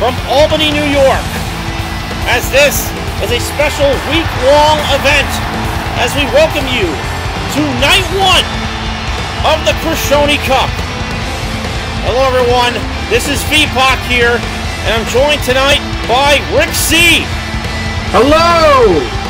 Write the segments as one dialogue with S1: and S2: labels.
S1: from Albany, New York, as this is a special week-long event as we welcome you to night one of the Criscione Cup. Hello everyone, this is VPOC here, and I'm joined tonight by Rick C.
S2: Hello!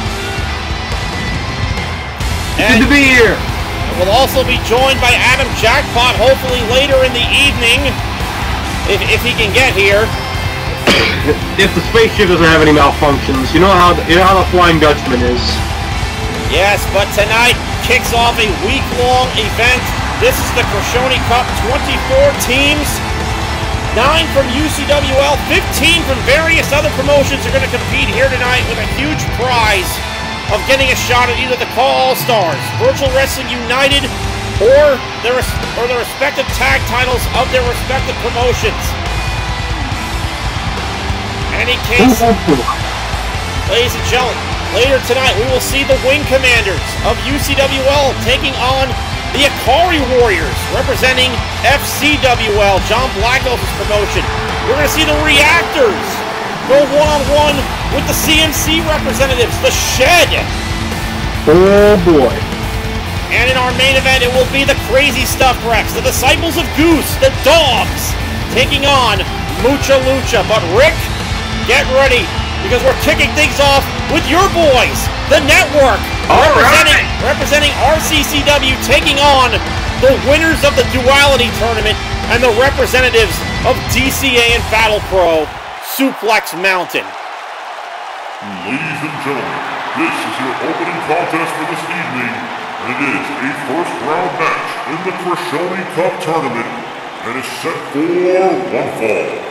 S2: Good to be here.
S1: We'll also be joined by Adam Jackpot, hopefully later in the evening, if he can get here.
S2: If the spaceship doesn't have any malfunctions, you know how the Flying Dutchman is.
S1: Yes, but tonight kicks off a week-long event. This is the Criscione Cup, 24 teams, 9 from UCWL, 15 from various other promotions are going to compete here tonight with a huge prize of getting a shot at either the All-Stars, Virtual Wrestling United, or their respective tag titles of their respective promotions. In any case, ladies and gentlemen, later tonight we will see the Wing Commanders of UCWL taking on the Akari Warriors, representing FCWL, John Blackhouse's promotion. We're going to see the Reactors go one-on-one with the CMC representatives, the Shed.
S2: Oh boy.
S1: And in our main event, it will be the Crazy Stuff Rex, the Disciples of Goose, the Dogs, taking on Mucha Lucha. But Rick, get ready, because we're kicking things off with your boys, the Network, representing RCCW, taking on the winners of the Duality Tournament and the representatives of DCA and Battle Pro, Suplex Mountain.
S3: Ladies and gentlemen, this is your opening contest for this evening, and it is a first-round match in the Criscione Cup Tournament, and is set for one fall.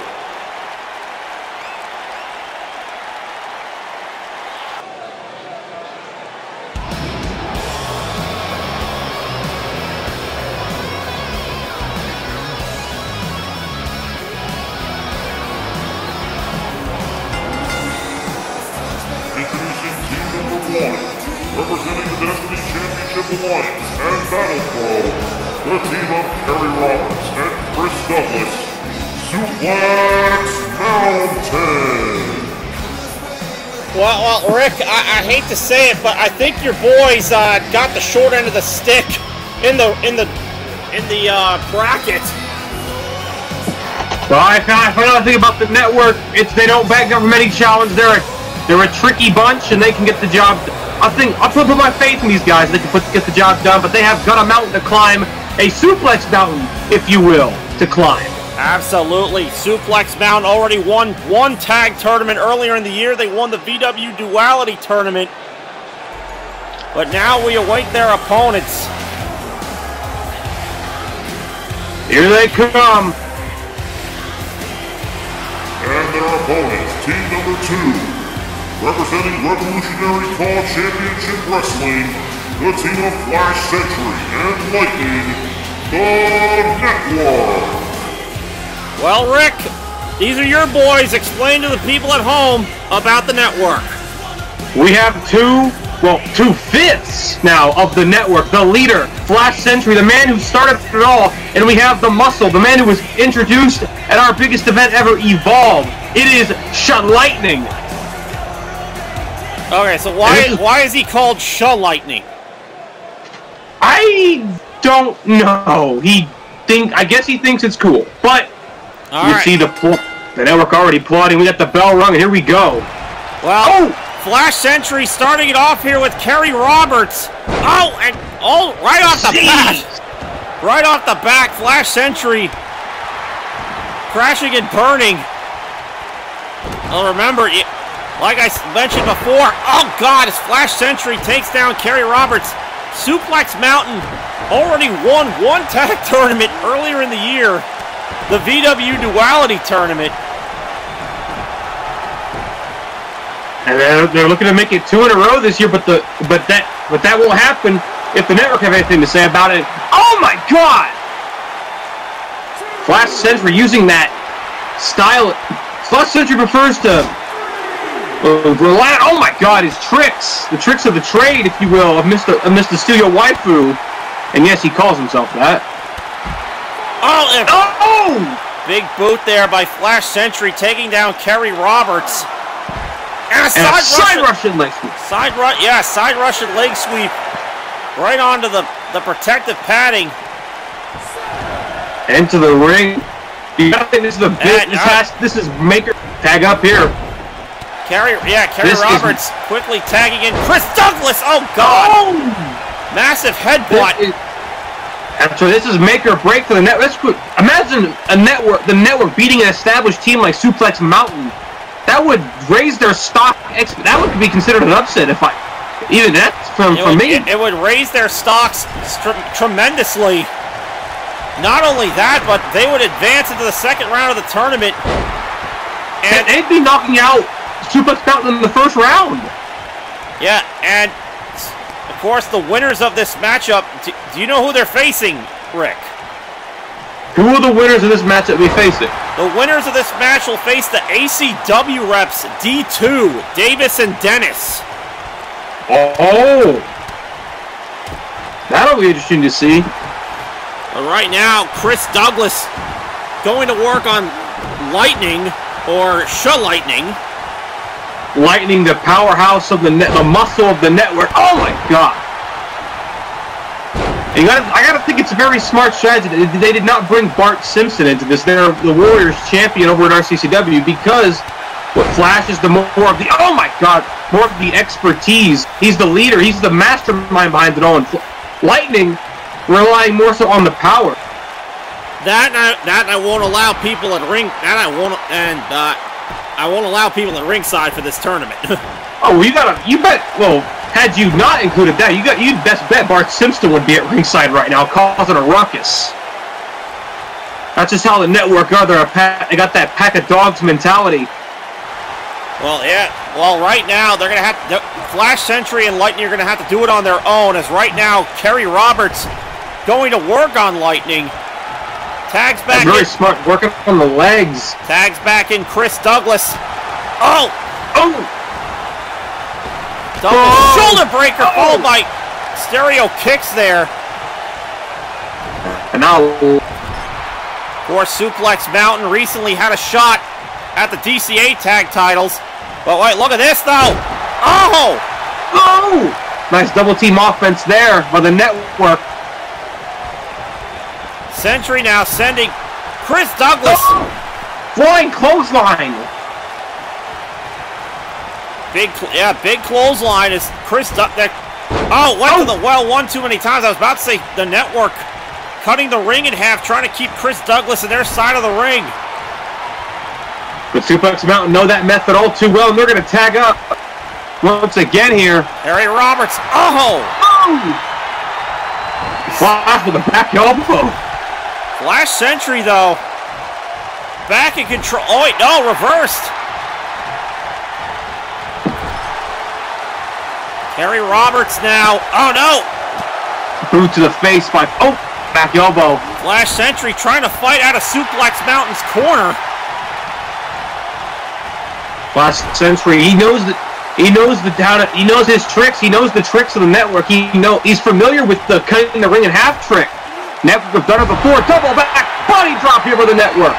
S3: Representing the Destiny Championship Alliance and Battle Pro, the team of Kerry Roberts and Chris Douglas, Suplex Mountain.
S1: Well, Rick, I hate to say it, but I think your boys got the short end of the stick in the bracket.
S2: Well, I found out the thing about the Network. They don't back up from any challenge. They're a tricky bunch, and they can get the job done. I'll put my faith in these guys. They can get the job done, but they have got a mountain to climb, a suplex mountain, if you will, to climb.
S1: Absolutely. Suplex Mountain already won one tag tournament earlier in the year. They won the VW Duality Tournament. But now we await their opponents.
S2: Here they come.
S3: And their opponents, team number 2. Representing Revolutionary Claw Championship Wrestling, the team of Flash Century and Lightning, the Network.
S1: Well, Rick, these are your boys. Explain to the people at home about the Network.
S2: We have two-fifths now of the Network. The leader, Flash Century, the man who started it all, and we have the Muscle, the man who was introduced at our biggest event ever, Evolve. It is Lightning.
S1: Okay, so why is he called Lightning?
S2: I don't know. I guess he thinks it's cool. But see the Network already plotting. We got the bell rung, and here we go.
S1: Well, Flash Century starting it off here with Kerry Roberts. Right off the bat. Right off the back, Flash Century crashing and burning. Well, remember, like I mentioned before, oh God, as Flash Century takes down Kerry Roberts. Suplex Mountain already won one tag tournament earlier in the year, the VW Duality Tournament.
S2: And they're looking to make it 2 in a row this year, but that won't happen if the Network have anything to say about it. Oh my God! Flash Century using that style. Flash Century prefers to oh my God, his tricks, the tricks of the trade, if you will, of Mr. Studio Waifu, and yes, he calls himself that.
S1: Big boot there by Flash Sentry, taking down Kerry Roberts. And a side
S2: Russian leg sweep.
S1: Side Russian leg sweep. Right onto the protective padding.
S2: Into the ring. You gotta think this is a big. This is Maker tag up here.
S1: Kerry Roberts quickly tagging in Chris Douglas. Oh God! Oh. Massive headbutt.
S2: So this is make or break for the network. Imagine the network beating an established team like Suplex Mountain. That would raise their stock. That would be considered an upset if even that's from me.
S1: It would raise their stocks tremendously. Not only that, but they would advance into the second round of the tournament.
S2: And they'd be knocking out Suplex Mountain in the first round.
S1: Yeah, and of course, the winners of this matchup, do you know who they're facing, Rick?
S2: Who are the winners of this matchup we facing?
S1: The winners of this match will face the ACW reps D2, Davis and Dennis.
S2: Oh! That'll be interesting to see.
S1: But right now, Chris Douglas going to work on Lightning, or Lightning.
S2: Lightning, the powerhouse of the muscle of the network. Oh my God! I gotta think it's a very smart strategy. They did not bring Bart Simpson into this. They're the Warriors champion over at RCCW because what Flash is more of the more of the expertise. He's the leader. He's the mastermind behind it all. And Lightning relying more so on the power.
S1: That I won't allow people at ring. I won't allow people at ringside for this tournament.
S2: Oh, you bet. Well, had you not included that, you'd best bet Bart Simpson would be at ringside right now, causing a ruckus. That's just how the network are. They got that pack of dogs mentality.
S1: Well, yeah. Well, right now they're gonna have Flash Sentry and Lightning are gonna have to do it on their own. As right now, Kerry Roberts going to work on Lightning. Tags back.
S2: That's very smart, working on the legs.
S1: Tags back in Chris Douglas. Oh! Douglas shoulder breaker followed by stereo kicks there.
S2: And now,
S1: of course, Suplex Mountain recently had a shot at the DCA tag titles. But wait, look at this though. Oh!
S2: Nice double team offense there by the network.
S1: Sentry now sending Chris Douglas.
S2: Flying clothesline.
S1: Big clothesline is Chris Douglas. Went to the well one too many times. I was about to say the network cutting the ring in half, trying to keep Chris Douglas in their side of the ring.
S2: The Suplex Mountain know that method all too well, and they're going to tag up once again here.
S1: Kerry Roberts.
S2: Flash with a back elbow.
S1: Flash Sentry, though, back in control. Oh, wait, no, reversed. Kerry Roberts now. Oh, no.
S2: Boot to the face by, back elbow.
S1: Flash Sentry trying to fight out of Suplex Mountain's corner.
S2: Flash Sentry, he knows his tricks. He knows the tricks of the network. He's familiar with the cutting the ring in half trick. Network have done it before. Double back body drop here for the network.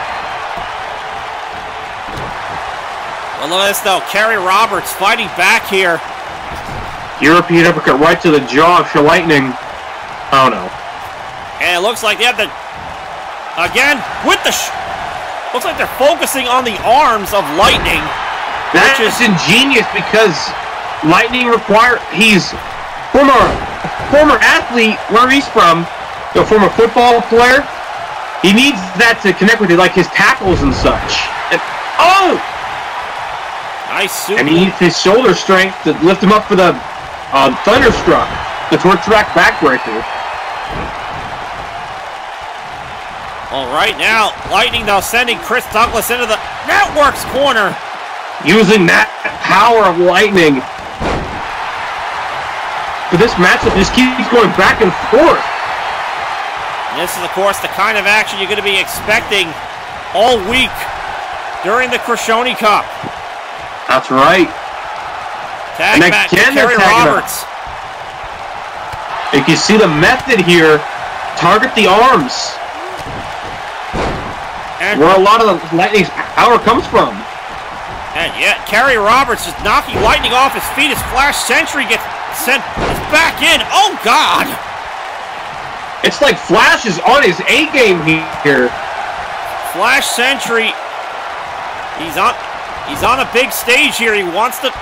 S1: Well, look at this though. Kerry Roberts fighting back here.
S2: European uppercut right to the jaw of Lightning. Oh no.
S1: And it looks like they have the again with the. Looks like they're focusing on the arms of Lightning.
S2: That is ingenious because Lightning he's former athlete where he's from. A former football player, he needs that to connect with it, like his tackles and such. And,
S1: nice super.
S2: And he needs his shoulder strength to lift him up for the Thunderstruck, the torch track backbreaker.
S1: All right, now Lightning now sending Chris Douglas into the network's corner,
S2: using that power of Lightning. But this matchup just keeps going back and forth.
S1: This is, of course, the kind of action you're going to be expecting all week during the Criscione Cup.
S2: That's right.
S1: Tag back to Kerry Roberts.
S2: You can see the method here. Target the arms.
S1: And
S2: where a lot of the Lightning's power comes from.
S1: And yeah, Kerry Roberts is knocking Lightning off his feet as Flash Sentry gets sent back in. Oh, God!
S2: It's like Flash is on his A game here.
S1: Flash Sentry, he's on a big stage here. He wants to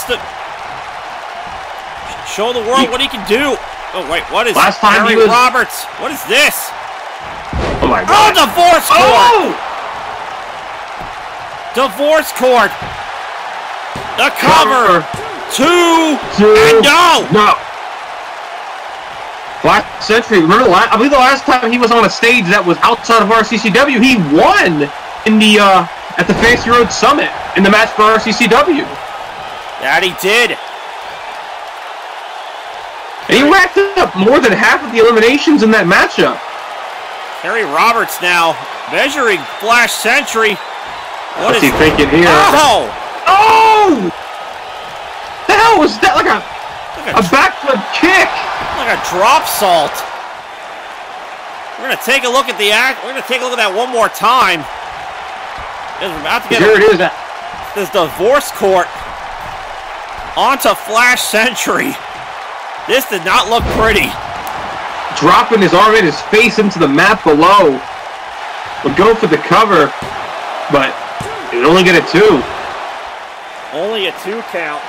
S1: show the world what he can do. Oh wait, what is
S2: last time
S1: Kerry Roberts? What is this?
S2: Oh my God!
S1: Oh, divorce court!
S2: Oh!
S1: Divorce court. The cover. Two. And
S2: no. Flash Sentry, remember I believe the last time he was on a stage that was outside of RCCW, he won in the at the Fantasy Road Summit in the match for RCCW.
S1: That he did.
S2: And he racked up more than half of the eliminations in that matchup.
S1: Kerry Roberts now measuring Flash Sentry.
S2: What's he thinking here?
S1: Oh!
S2: Oh! The hell was that? Like a backflip kick.
S1: Like a drop salt. We're gonna take a look at the act. We're gonna take a look at that one more time. We're about to get
S2: here it is.
S1: This divorce court onto Flash Sentry. This did not look pretty.
S2: Dropping his arm and his face into the mat below. Would go for the cover, but it only get a 2.
S1: Only a 2 count.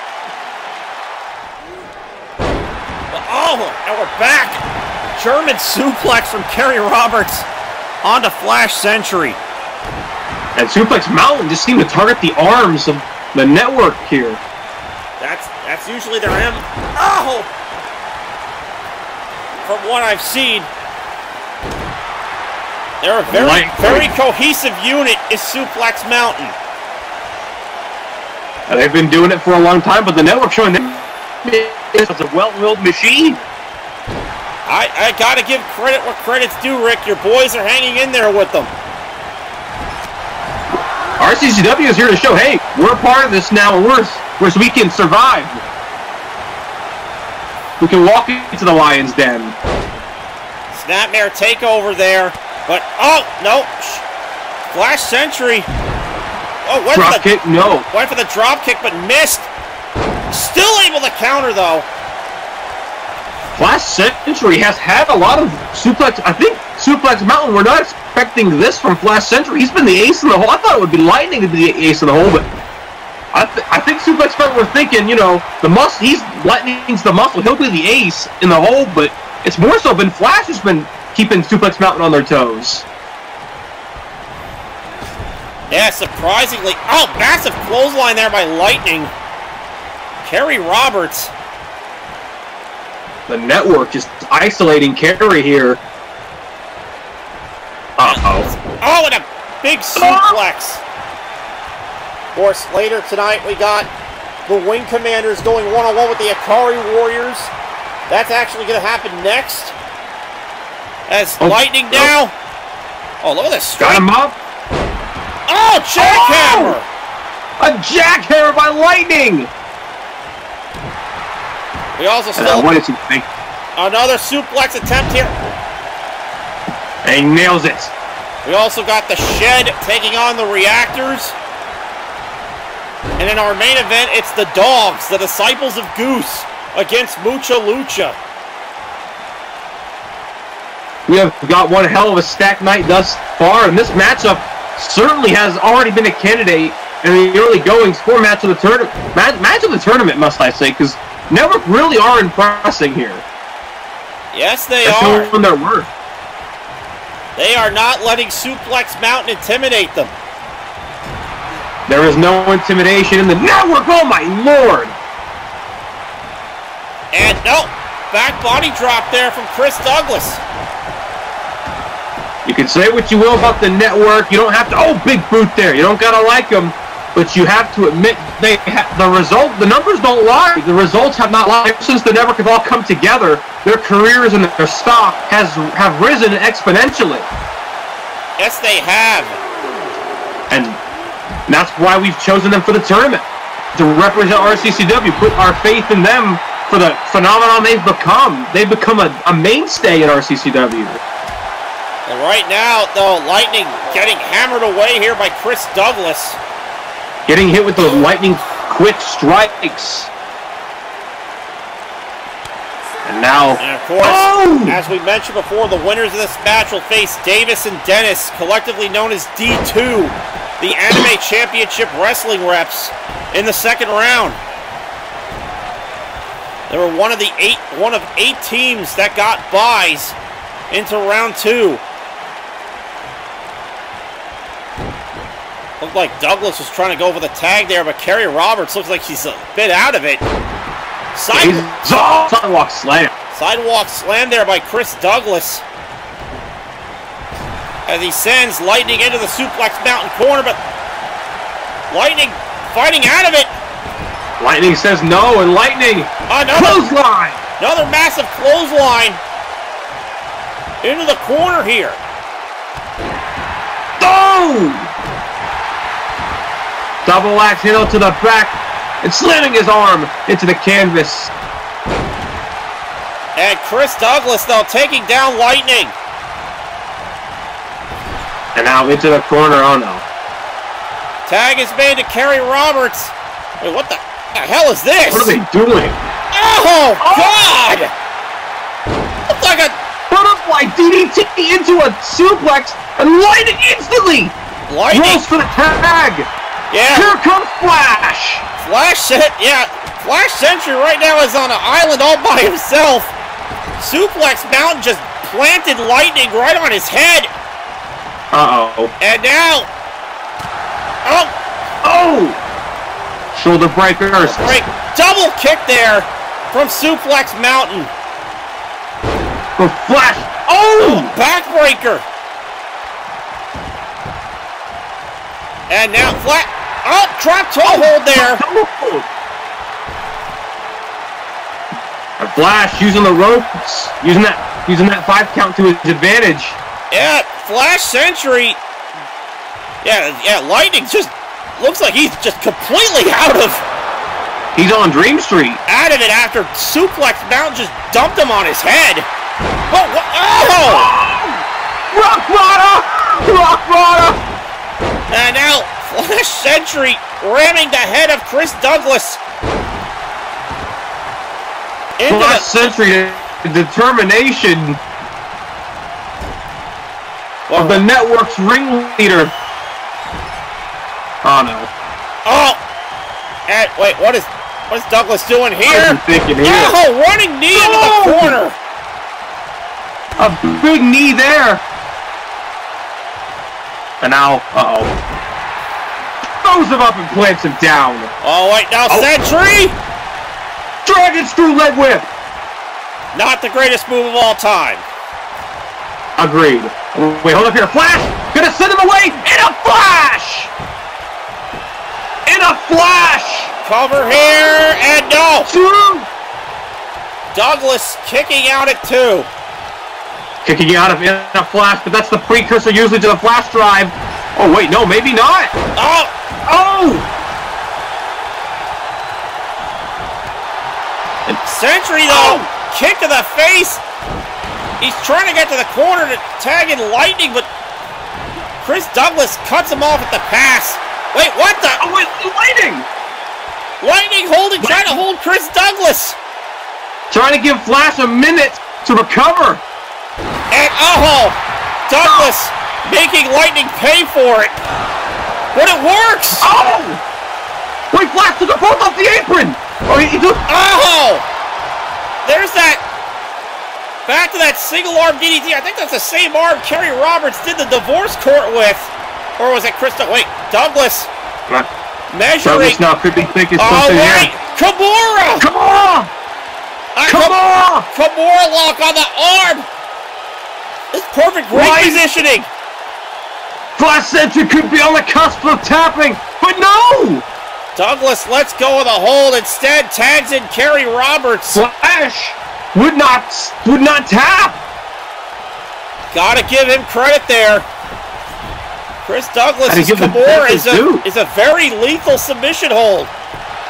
S1: Oh, and we're back. German suplex from Kerry Roberts onto Flash Sentry.
S2: And Suplex Mountain just seemed to target the arms of the network here.
S1: That's usually their M. Oh! From what I've seen, they're a very cohesive unit. Is Suplex Mountain.
S2: And they've been doing it for a long time, but the network showing them it's a well-oiled machine.
S1: I gotta give credit where credit's due, Rick. Your boys are hanging in there with them.
S2: RCCW is here to show, hey, we're a part of this now, and we can survive. We can walk into the Lion's Den.
S1: Snapmare takeover there, but oh no, Flash Sentry. Oh, went
S2: drop kick, no.
S1: Went for the drop kick, but missed. Still able to counter though.
S2: Flash Sentry has had a lot of suplex. I think Suplex Mountain. We're not expecting this from Flash Sentry. He's been the ace in the hole. I thought it would be Lightning to be the ace in the hole, but I think Suplex Mountain were thinking, you know, Lightning's the muscle. He'll be the ace in the hole, but it's more so been Flash who's been keeping Suplex Mountain on their toes.
S1: Yeah, surprisingly. Oh, massive clothesline there by Lightning. Kerry Roberts.
S2: The network just isolating Kerry here. Uh-oh.
S1: Oh, and a big suplex. Of course, later tonight we got the Wing Commanders going one-on-one with the Akari Warriors. That's actually going to happen next. As Lightning now. Oh, look at this strike.
S2: Got him up.
S1: Oh, jackhammer!
S2: A jackhammer by Lightning!
S1: We also still
S2: what is he think?
S1: Another suplex attempt here.
S2: And he nails it.
S1: We also got the Shed taking on the Reactors. And in our main event, it's the Dogs, the Disciples of Goose, against Mucha Lucha.
S2: We have got one hell of a stacked night thus far, and this matchup certainly has already been a candidate in the early goings for match of the tournament. Match of the tournament, must I say, because Network really are impressing here.
S1: Yes, they
S2: They're
S1: are.
S2: showing their worth.
S1: They are not letting Suplex Mountain intimidate them.
S2: There is no intimidation in the network. Oh my lord!
S1: And no, back body drop there from Chris Douglas.
S2: You can say what you will about the network. You don't have to. Oh, big boot there. You don't gotta like them, but you have to admit the numbers don't lie. The results have not lied. Since the network have all come together, their careers and their stock have risen exponentially.
S1: Yes, they have.
S2: And that's why we've chosen them for the tournament, to represent RCCW. Put our faith in them for the phenomenon they've become. They've become a mainstay in RCCW.
S1: And right now, though, Lightning getting hammered away here by Chris Douglas.
S2: Getting hit with those lightning quick strikes. And now,
S1: and of course, as we mentioned before, the winners of this match will face Davis and Dennis, collectively known as D2, the Anime Championship Wrestling reps, in the second round. They were one of 8 teams that got buys into round 2. Looked like Douglas was trying to go for the tag there, but Kerry Roberts looks like she's a bit out of it.
S2: Sidewalk slam.
S1: Sidewalk slam there by Chris Douglas. As he sends Lightning into the suplex mountain corner, but Lightning fighting out of it.
S2: Lightning says no, and Lightning, clothesline.
S1: Another massive clothesline into the corner here.
S2: Oh! Double axe handle to the back and slamming his arm into the canvas.
S1: And Chris Douglas, though, taking down Lightning.
S2: And now into the corner. Oh no.
S1: Tag is made to Kerry Roberts. Wait, what the hell is this?
S2: What are they doing?
S1: Oh, God! Looks like a
S2: butterfly DDT into a suplex, and Lightning instantly rolls for the tag.
S1: Yeah.
S2: Here comes Flash.
S1: Flash Sentry right now is on an island all by himself. Suplex Mountain just planted Lightning right on his head.
S2: Uh-oh.
S1: And now...
S2: Shoulder breakers.
S1: Double kick there from Suplex Mountain.
S2: For Flash.
S1: Backbreaker. And now drop toe hold there.
S2: And Flash using the ropes, using that 5 count to his advantage.
S1: Yeah, Flash Sentry. Yeah, Lightning just looks like he's just completely out of.
S2: He's on Dream Street.
S1: Out of it after Suplex Mountain just dumped him on his head.
S2: Rock Bottom!
S1: And now Flash Sentry ramming the head of Chris Douglas.
S2: Flash Sentry, the determination of the network's ringleader. Oh no.
S1: And wait, what is Douglas doing here? Running knee into the corner.
S2: A big knee there. And now, throws him up and plants him down.
S1: Oh, wait, now Sentry!
S2: Dragon Screw Leg Whip!
S1: Not the greatest move of all time.
S2: Agreed. Wait, hold up here. Flash! Gonna send him away in a flash! In a flash!
S1: Cover here, and no! Douglas kicking out at 2.
S2: Kicking out of in a flash, but that's the precursor usually to the flash drive. Oh, wait, no, maybe not.
S1: Sentry, though, kick to the face. He's trying to get to the corner to tag in Lightning, but Chris Douglas cuts him off at the pass. Wait, what the?
S2: Oh, wait, Lightning!
S1: Lightning trying to hold Chris Douglas.
S2: Trying to give Flash a minute to recover.
S1: And Douglas making Lightning pay for it. But it works.
S2: Wait, Flash took them both off the apron.
S1: There's that. Back to that single arm DDT. I think that's the same arm Kerry Roberts did the divorce court with. Or was it Douglas measuring.
S2: Douglas now could be thinking
S1: Oh,
S2: something
S1: wait. Kimura.
S2: Come on.
S1: Kimura lock on the arm. It's perfect ring positioning.
S2: Flash Sentry could be on the cusp of tapping, but no.
S1: Douglas lets go of the hold, instead tags in Kerry Roberts.
S2: Flash would not tap.
S1: Gotta give him credit there. Chris Douglas' Kimura is a very lethal submission hold.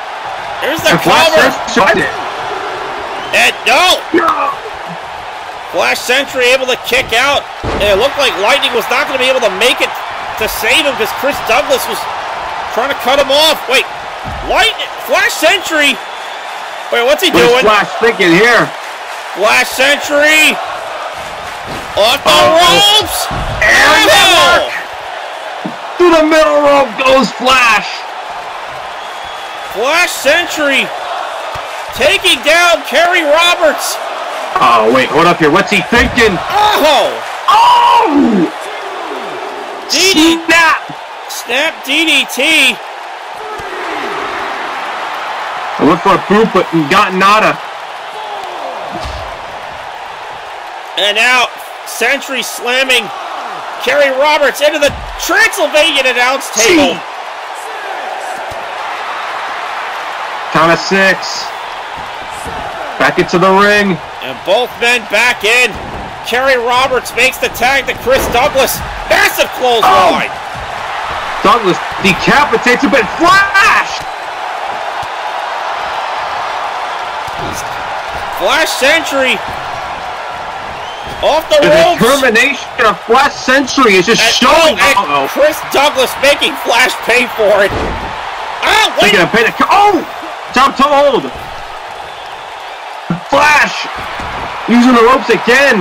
S1: Here's the cover.
S2: And
S1: And no! Flash Sentry able to kick out. And it looked like Lightning was not going to be able to make it to save him because Chris Douglas was trying to cut him off. Wait, Lightning, Flash Sentry. Wait, what's he doing?
S2: Flash thinking here?
S1: Flash Sentry. Off the ropes.
S2: And through the middle rope goes Flash.
S1: Flash Sentry taking down Kerry Roberts.
S2: Oh, wait, hold up here. What's he thinking?
S1: Oh!
S2: Oh!
S1: Snap! Snap DDT.
S2: I looked for a boot, but got nada.
S1: And now, Sentry slamming Kerry Roberts into the Transylvanian announce table.
S2: Count of 6. Back into the ring.
S1: And both men back in. Kerry Roberts makes the tag to Chris Douglas. Massive clothesline.
S2: Douglas decapitates a bit. Flash!
S1: Flash Sentry off the
S2: The
S1: ropes.
S2: determination of Flash Sentry is just showing.
S1: And Chris Douglas making Flash pay for it. Oh, wait.
S2: Taking a pin. Oh! Top toe hold. Flash using the ropes again.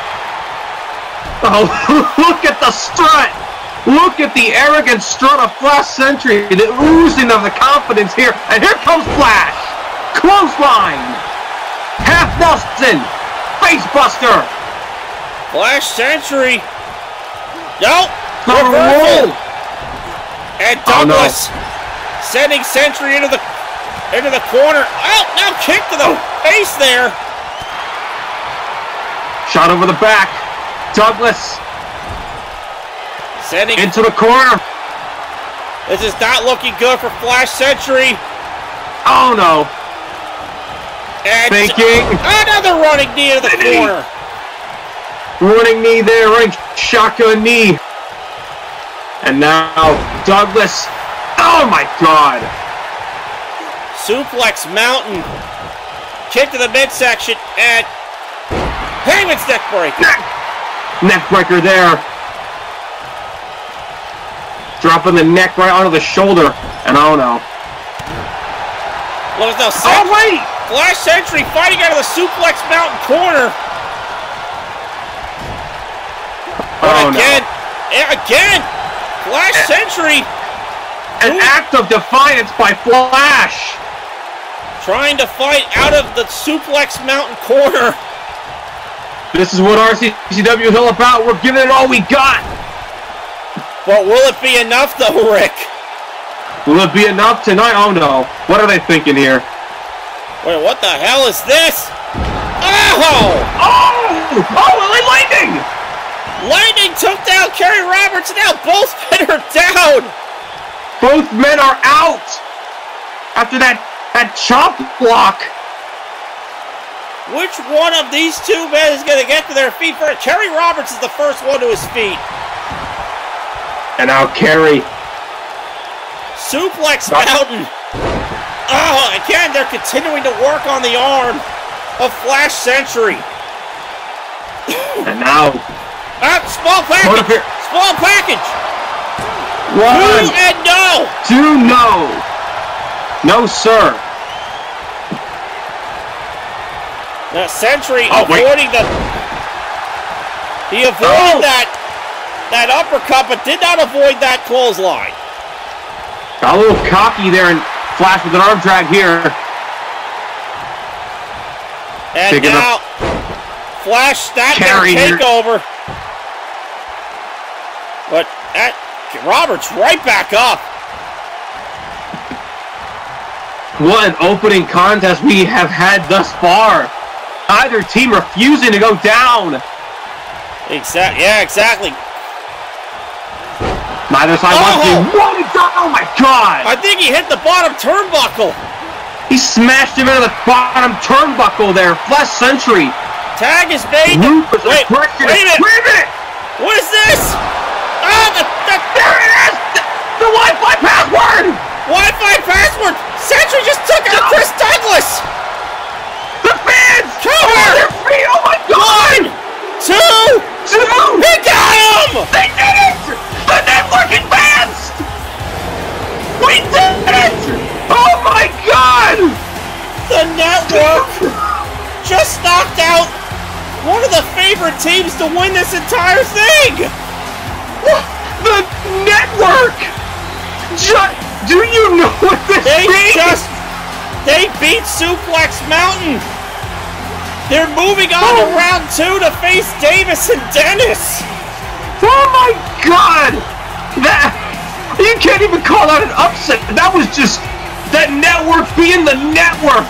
S2: Oh, look at the strut. Look at the arrogant strut of Flash Sentry. The oozing of the confidence here. And here comes Flash. Clothesline. Half Nelson. Facebuster.
S1: Flash Sentry. Nope.
S2: Roll.
S1: And Douglas sending Sentry into the corner. Oh, now kick to the face there.
S2: Shot over the back. Douglas
S1: sending
S2: into the corner.
S1: This is not looking good for Flash Sentry.
S2: Oh no.
S1: And
S2: faking.
S1: Another running knee to the corner.
S2: Running knee there, running shotgun knee. And now Douglas. Oh my God.
S1: Suplex Mountain. Kick to the midsection and Heyman's neck breaker.
S2: Neck breaker there. Dropping the neck right onto the shoulder. And oh no.
S1: Well, no,
S2: oh wait!
S1: Flash Sentry fighting out of the Suplex Mountain corner. But again, Flash Sentry.
S2: An act of defiance by Flash.
S1: Trying to fight out of the Suplex Mountain corner.
S2: This is what RCCW is all about. We're giving it all we got.
S1: But will it be enough though, Rick?
S2: Will it be enough tonight? Oh no. What are they thinking here?
S1: Wait, what the hell is this? Oh!
S2: Oh, Lightning!
S1: Lightning took down Kerry Roberts. Now both men are down.
S2: Both men are out after that chop block.
S1: Which one of these two men is going to get to their feet first? Kerry Roberts is the first one to his feet.
S2: And now Kerry.
S1: Suplex Mountain. Oh, again, they're continuing to work on the arm of Flash Sentry.
S2: And now.
S1: Small package. Small package.
S2: 1
S1: and no.
S2: 2 no. No, sir.
S1: Now Sentry avoiding he avoided that uppercut, but did not avoid that clothesline.
S2: Got a little cocky there, and Flash with an arm drag here.
S1: And now Flash snapped their takeover. But Roberts right back up.
S2: What an opening contest we have had thus far. Either team refusing to go down.
S1: Exactly.
S2: Neither side wants to. Oh my God!
S1: I think he hit the bottom turnbuckle.
S2: He smashed him into the bottom turnbuckle there. Flash Sentry.
S1: Tag is made. Wait a minute. What is this? Oh,
S2: there it is! The Wi-Fi password!
S1: Wi-Fi password! Sentry just took out Chris Douglas!
S2: The fans!
S1: Cover!
S2: They're free! Oh my God!
S1: teams to win this entire thing!
S2: The network! Do you know what this means?
S1: They beat Suplex Mountain! They're moving on to round 2 to face Davis and Dennis!
S2: Oh my God! You can't even call that an upset. That was just that network being the network.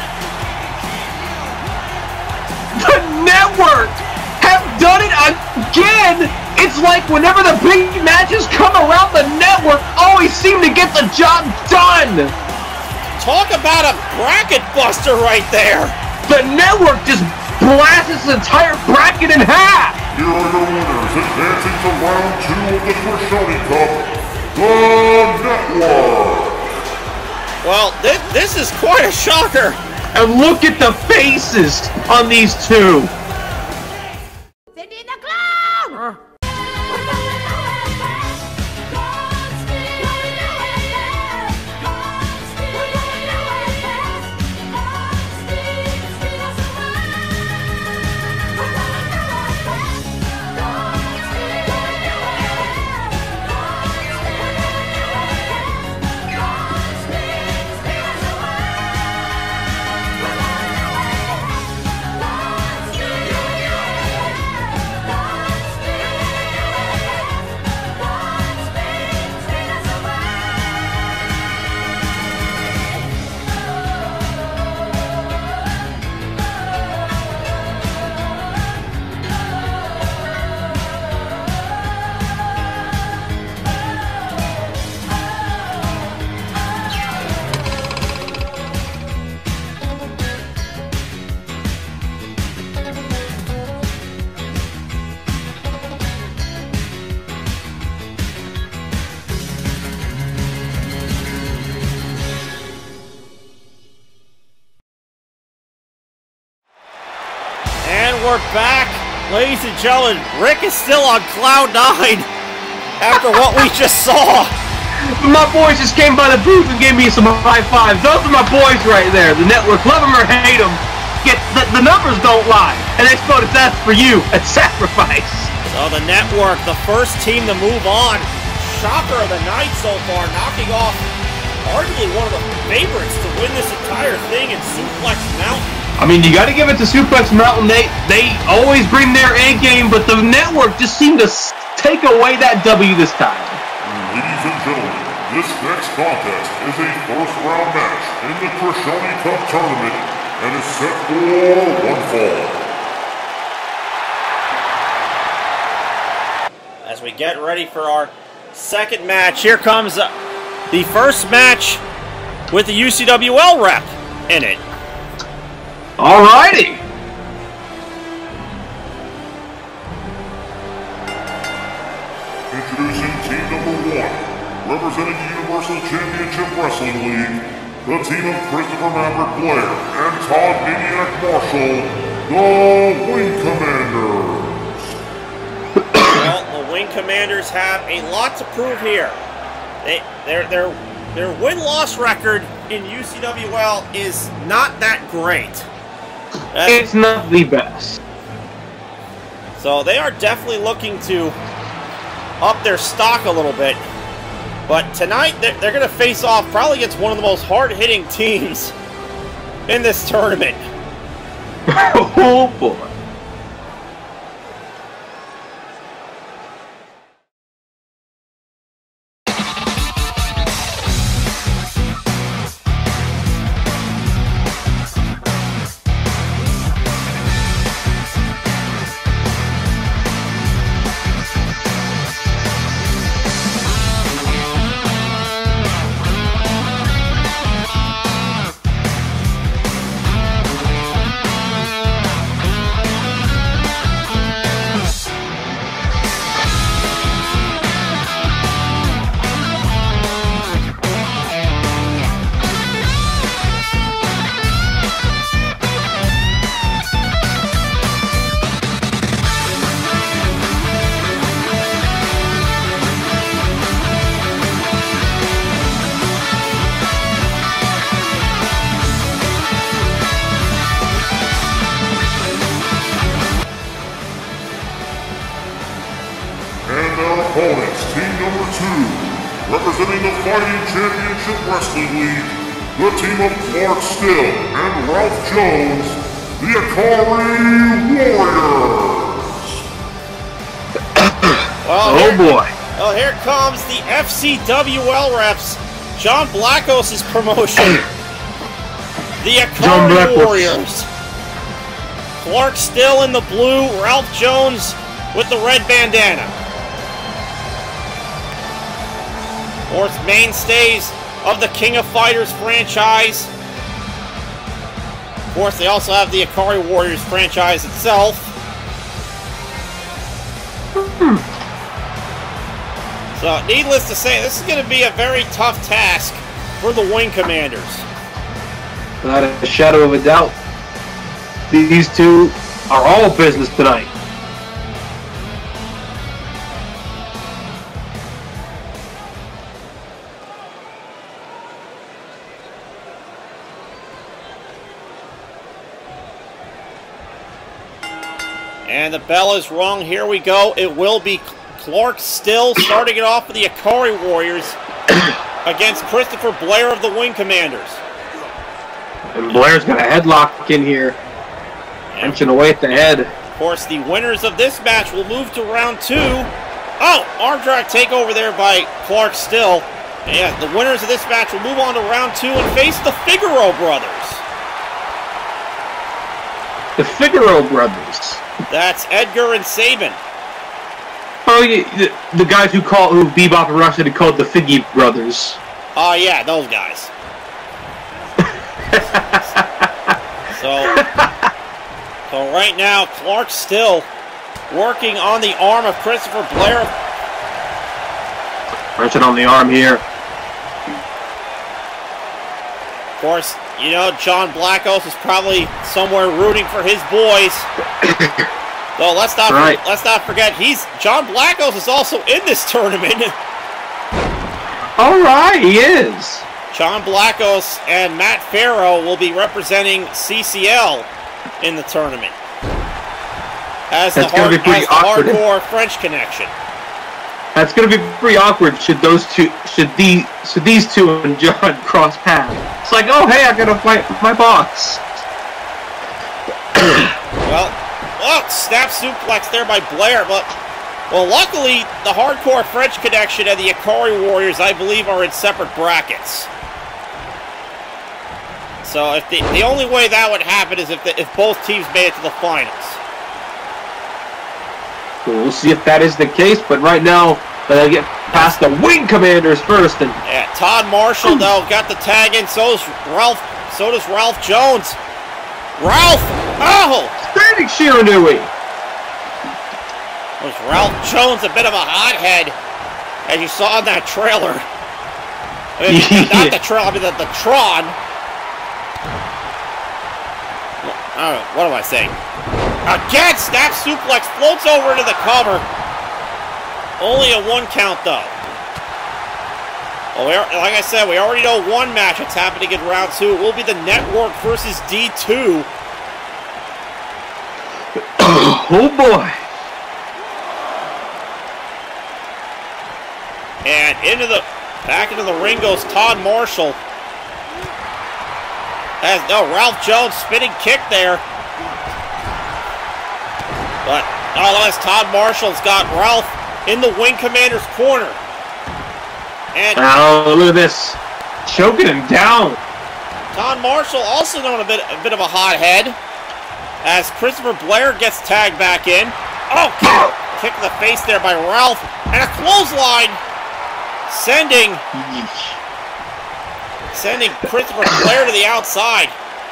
S2: The network have done it again. It's like whenever the big matches come around, the network always seem to get the job done.
S1: Talk about a bracket buster right there.
S2: The network just blasts its entire bracket in half.
S3: Here are your winners, advancing to round 2 of the Criscione Cup, the Network.
S1: Well, this is quite a shocker.
S2: And look at the faces on these two.
S4: Cindy the Clown!
S1: We're back, ladies and gentlemen. Rick is still on cloud 9 after what we just saw.
S2: My boys just came by the booth and gave me some high fives. Those are my boys right there. The network, love them or hate them, the numbers don't lie. And they vote that's for you, a sacrifice.
S1: So the network, the first team to move on. Shocker of the night so far, knocking off arguably one of the favorites to win this entire thing in Suplex Mountain.
S2: I mean, you got to give it to Suplex Mountain. They always bring their A game, but the network just seemed to take away that W this time.
S3: Ladies and gentlemen, this next contest is a first-round match in the Criscione Cup tournament and is set for one fall.
S1: As we get ready for our second match, here comes the first match with the UCWL rep in it.
S2: Alrighty.
S3: Introducing team number 1, representing the Universal Championship Wrestling League, the team of Christopher Maverick Blair and Todd Maniac Marshall, the Wing Commanders.
S1: Well, the Wing Commanders have a lot to prove here. Their win-loss record in UCWL is not that great.
S2: It's not the best.
S1: So they are definitely looking to up their stock a little bit. But tonight, they're going to face off probably against one of the most hard-hitting teams in this tournament.
S2: Oh, boy.
S3: representing the Fighting Championship Wrestling League, the team of Clark Still and Ralph Jones, the Akari Warriors.
S2: Oh boy.
S1: Well, here comes the FCWL reps. John Blackos' promotion. The Akari Warriors. Clark Still in the blue, Ralph Jones with the red bandana. Of course, mainstays of the King of Fighters franchise. Of course, they also have the Akari Warriors franchise itself. So, needless to say, this is going to be a very tough task for the Wing Commanders.
S2: Without a shadow of a doubt. These two are all business tonight.
S1: And the bell is rung. Here we go. It will be Clark Still starting it off with the Akari Warriors against Christopher Blair of the Wing Commanders.
S2: And Blair's got a headlock in here. Tension away at the head.
S1: Of course, the winners of this match will move to round 2. Oh, arm drag takeover there by Clark Still. Yeah, the winners of this match will move on to round 2 and face the Figaro brothers.
S2: The Figaro brothers.
S1: That's Edgar and Sabin.
S2: Oh, yeah, the guys who Bebop and Rocksteady called the Figgy brothers.
S1: Oh, yeah, those guys. So right now, Clark Still working on the arm of Christopher Blair.
S2: Pressing on the arm here.
S1: Of course, you know, John Blackos is probably somewhere rooting for his boys. So let's not forget, John Blackos is also in this tournament.
S2: All right, he is.
S1: John Blackos and Matt Farrow will be representing CCL in the tournament as the hardcore French connection.
S2: That's going to be pretty awkward should these two and John cross paths. It's like, oh hey, I got to fight my boss.
S1: Well, snap suplex there by Blair, but well, luckily the hardcore French connection and the Akari Warriors, I believe, are in separate brackets. So if the only way that would happen is if both teams made it to the finals.
S2: We'll see if that is the case, but right now, get past the Wing Commanders first. And
S1: yeah, Todd Marshall, though, got the tag in. So does Ralph Jones. Ralph! Oh!
S2: Standing Shiranui!
S1: Was Ralph Jones a bit of a hothead, as you saw in that trailer? I mean, not the trailer, I mean the Tron. I don't know, what am I saying? Again, snap suplex, floats over into the cover. Only a 1 count, though. Well, like I said, we already know one match that's happening in round 2. It will be the Network versus D2.
S2: Oh, boy.
S1: And back into the ring goes Todd Marshall. Ralph Jones spinning kick there. But nonetheless, Todd Marshall's got Ralph in the Wing Commander's corner. And
S2: oh, look at this. Choking him down.
S1: Todd Marshall also known a bit of a hothead. As Christopher Blair gets tagged back in. Oh, kick in the face there by Ralph. And a clothesline. Sending Christopher Blair to the outside.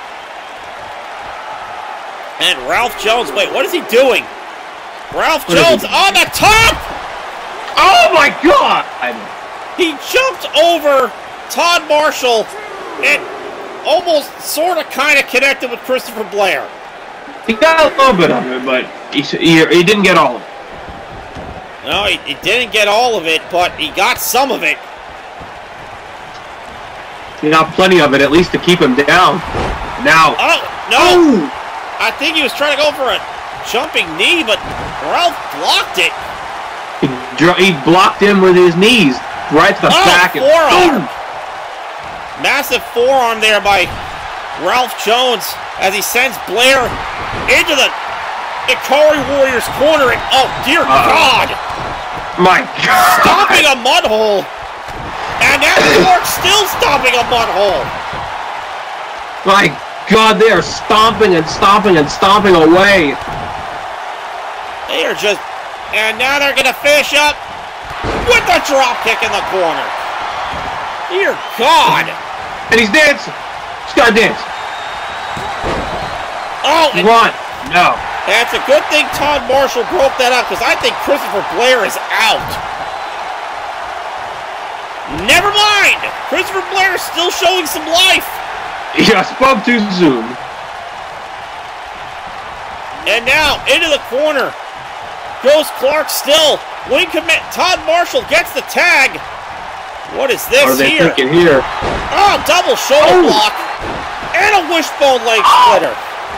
S1: And Ralph Jones, wait, what is he doing? Ralph Jones on the top!
S2: Oh my God!
S1: He jumped over Todd Marshall and almost sort of kind of connected with Christopher Blair.
S2: He got a little bit of it, but he didn't get all of it.
S1: No, he didn't get all of it, but he got some of it.
S2: He got plenty of it, at least to keep him down. Now.
S1: Oh, no! Oh. I think he was trying to go for a jumping knee, but Ralph blocked it.
S2: He blocked him with his knees. Right to the back. And
S1: forearm. Massive forearm there by Ralph Jones as he sends Blair into the Ikari Warriors corner. And, oh, dear God.
S2: My God.
S1: Stomping a mud hole. And now Clark's still stomping a mud hole.
S2: My God, they are stomping and stomping and stomping away.
S1: They are just... And now they're going to finish up with the drop kick in the corner. Dear God.
S2: And he's dancing. He's got to dance.
S1: Oh,
S2: Run. No.
S1: That's a good thing Todd Marshall broke that up, because I think Christopher Blair is out. Never mind. Christopher Blair is still showing some life.
S2: Yeah, I spoke too soon.
S1: And now, into the corner goes Clark still. Todd Marshall gets the tag. What is this
S2: here? What are they
S1: here?
S2: thinking here?
S1: Oh, double shoulder block. And a wishbone leg splitter.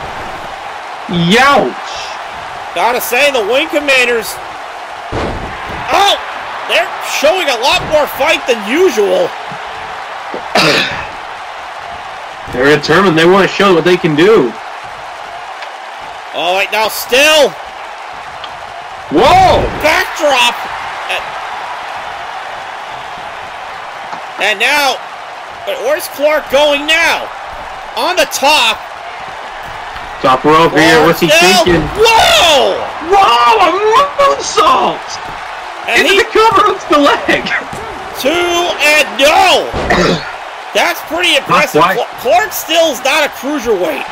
S2: Youch.
S1: Gotta say, the Wing Commanders... Oh! They're showing a lot more fight than usual.
S2: They're determined. They want to show what they can do.
S1: Oh, wait, now still.
S2: Whoa!
S1: Backdrop. And now, where's Clark going now? On the top.
S2: Top rope here. What's he thinking?
S1: Whoa!
S2: Whoa! A moonsault!
S1: And
S2: into the cover of the leg.
S1: 2 and no. That's pretty impressive. Clark still's not a cruiserweight.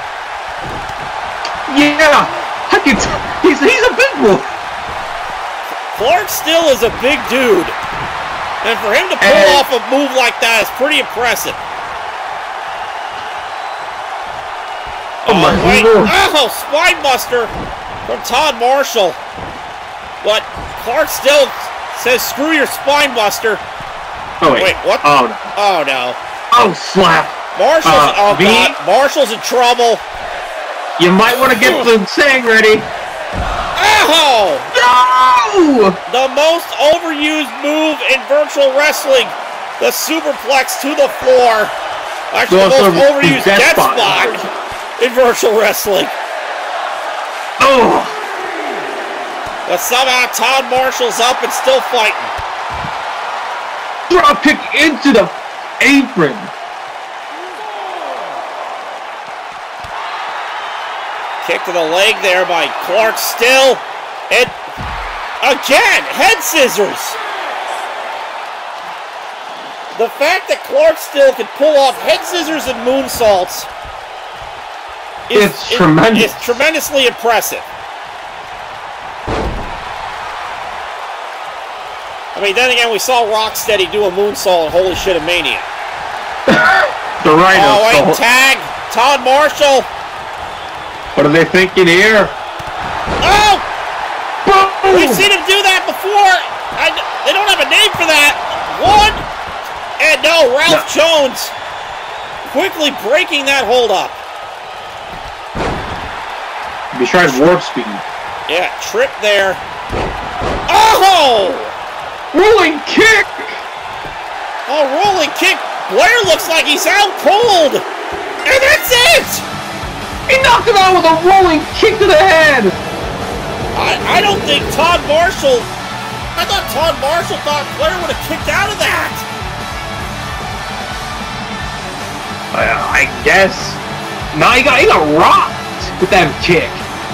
S2: Yeah, he's a big boy.
S1: Clark Still is a big dude, and for him to pull off a move like that is pretty impressive.
S2: Oh my
S1: Lord! Oh, Spinebuster from Todd Marshall. But Clark Still says, "Screw your Spinebuster."
S2: Oh wait,
S1: what?
S2: Oh no!
S1: Oh no!
S2: Oh slap!
S1: Marshall's God, Marshall's in trouble.
S2: You might want to get the saying ready.
S1: Oh!
S2: No!
S1: The most overused move in virtual wrestling, the superplex to the floor. Actually, the most overused death spot in virtual wrestling.
S2: Oh!
S1: But somehow Todd Marshall's up and still fighting.
S2: Drop kick into the apron.
S1: Kick to the leg there by Clark Still. And again, head scissors. The fact that Clark Still can pull off head scissors and moonsaults is tremendously impressive. I mean, then again, we saw Rocksteady do a moonsault at Holy Shit Mania.
S2: The Rhino.
S1: Oh, wait, tag. Todd Marshall.
S2: What are they thinking here?
S1: Oh!
S2: Boom!
S1: We've seen him do that before. They don't have a name for that. One. And no, Ralph Jones quickly breaking that hold up.
S2: He tried warp speed.
S1: Yeah, trip there. Oh!
S2: Rolling kick!
S1: Oh, rolling kick. Blair looks like he's out cold. And that's it!
S2: He knocked him out with a rolling kick to the head!
S1: I don't think Todd Marshall... I thought Todd Marshall thought Blair would have kicked out of that.
S2: I guess. No, he got rocked with that kick.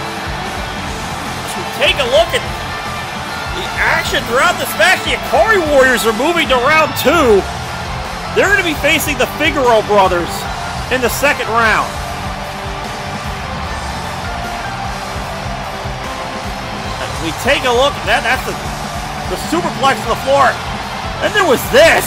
S1: Take a look at the action throughout this match. The Ikari Warriors are moving to round 2. They're going to be facing the Figaro brothers in the second round. We take a look, that's the superplex on the floor. And there was this.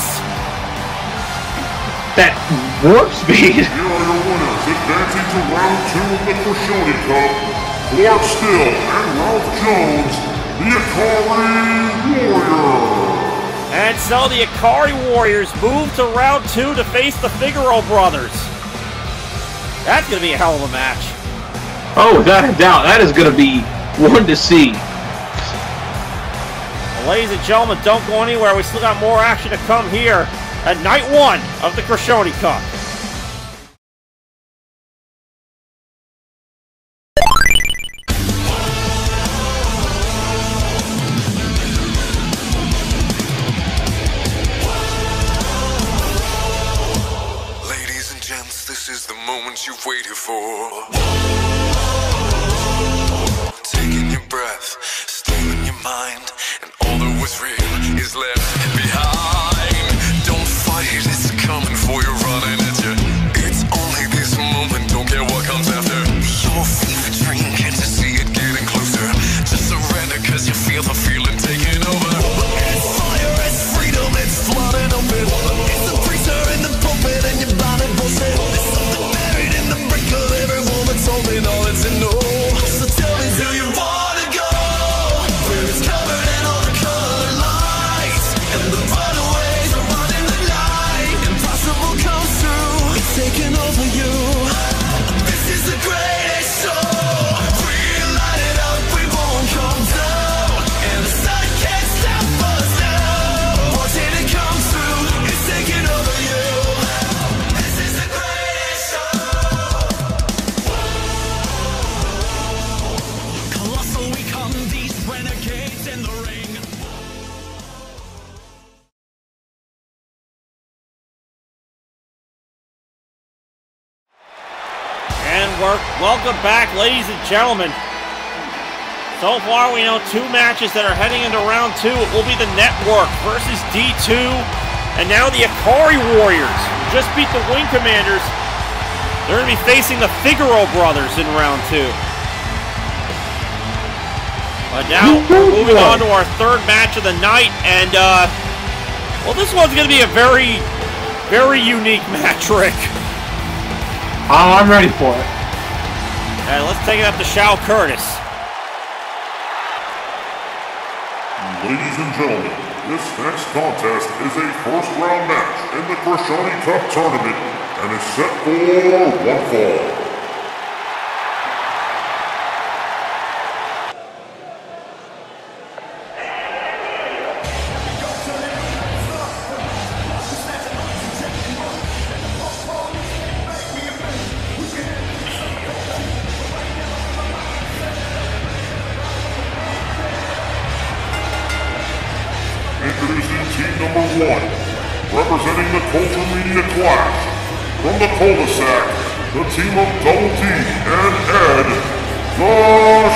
S2: That warp speed.
S3: Here are your winners, advancing to round 2 of the Criscione Cup. Clark Still and Ralph Jones, the Ikari Warriors.
S1: And so the Ikari Warriors move to round 2 to face the Figaro brothers. That's going to be a hell of a match.
S2: Oh, without a doubt, that is going to be one to see.
S1: Ladies and gentlemen, don't go anywhere. We still got more action to come here at night 1 of the Criscione Cup.
S5: Ladies and gents, this is the moment you've waited for. Taking your breath, stealing your mind, and all that was real is left behind. Don't fight it, it's coming for you, running at you. It's only this moment, don't care what comes after. Your fever dream, can't you see it getting closer? Just surrender, cause you feel the feeling taking over. It's fire, it's freedom, it's flooding open. It's the preacher in the pulpit and your body bullshit. There's something buried in the brick of every woman's holding all it's in know. So tell me, do you wanna go where it's covered in all the colored lights and the runaways are running the night? Impossible comes true, it's taking over you. This is the greatest show. We light it up, we won't come down, and the sun can't stop us now. Watching it come through, it's taking over you. This is the greatest show. Colossal we come, these renegades in the ring.
S1: And welcome back, ladies and gentlemen. So far, we know 2 matches that are heading into round 2. It will be the Network versus D2, and now the Akari Warriors, who just beat the Wing Commanders. They're going to be facing the Figaro brothers in round 2. But now, we're moving on to our 3rd match of the night, and, well, this one's going to be a very, very unique match, Rick.
S2: Oh, I'm ready for it.
S1: And let's take it up to Shao Curtis.
S3: Ladies and gentlemen, this next contest is a first-round match in the Criscione Cup tournament and is set for 1 fall. Introducing team number 1, representing the Culture Media Clash. From the cul-de-sac, the team of Double D and Ed, the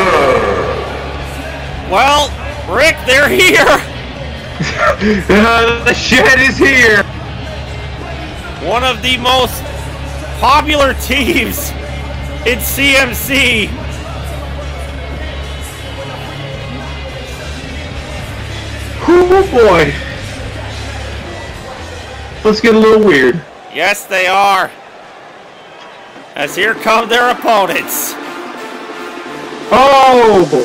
S3: Shed.
S1: Well, Rick, they're here.
S2: The Shed is here.
S1: One of the most popular teams in CMC.
S2: Oh boy. Let's get a little weird.
S1: Yes, they are. As here come their opponents.
S2: Oh boy.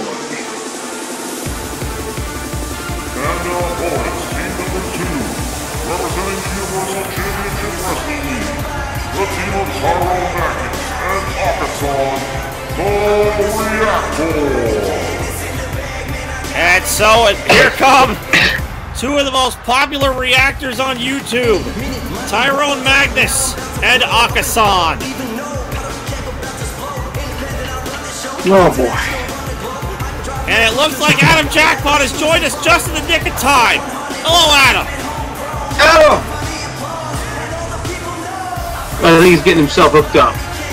S3: And their opponents, team number 2, representing the Universal Championship Wrestling League, the team of Tyrone Magnus and Akasan, the Reactor.
S1: And so here come 2 of the most popular reactors on YouTube, Tyrone Magnus and Akasan.
S2: Oh boy.
S1: And it looks like Adam Jackpot has joined us just in the nick of time. Hello, Adam.
S2: Oh! I think he's getting himself hooked up.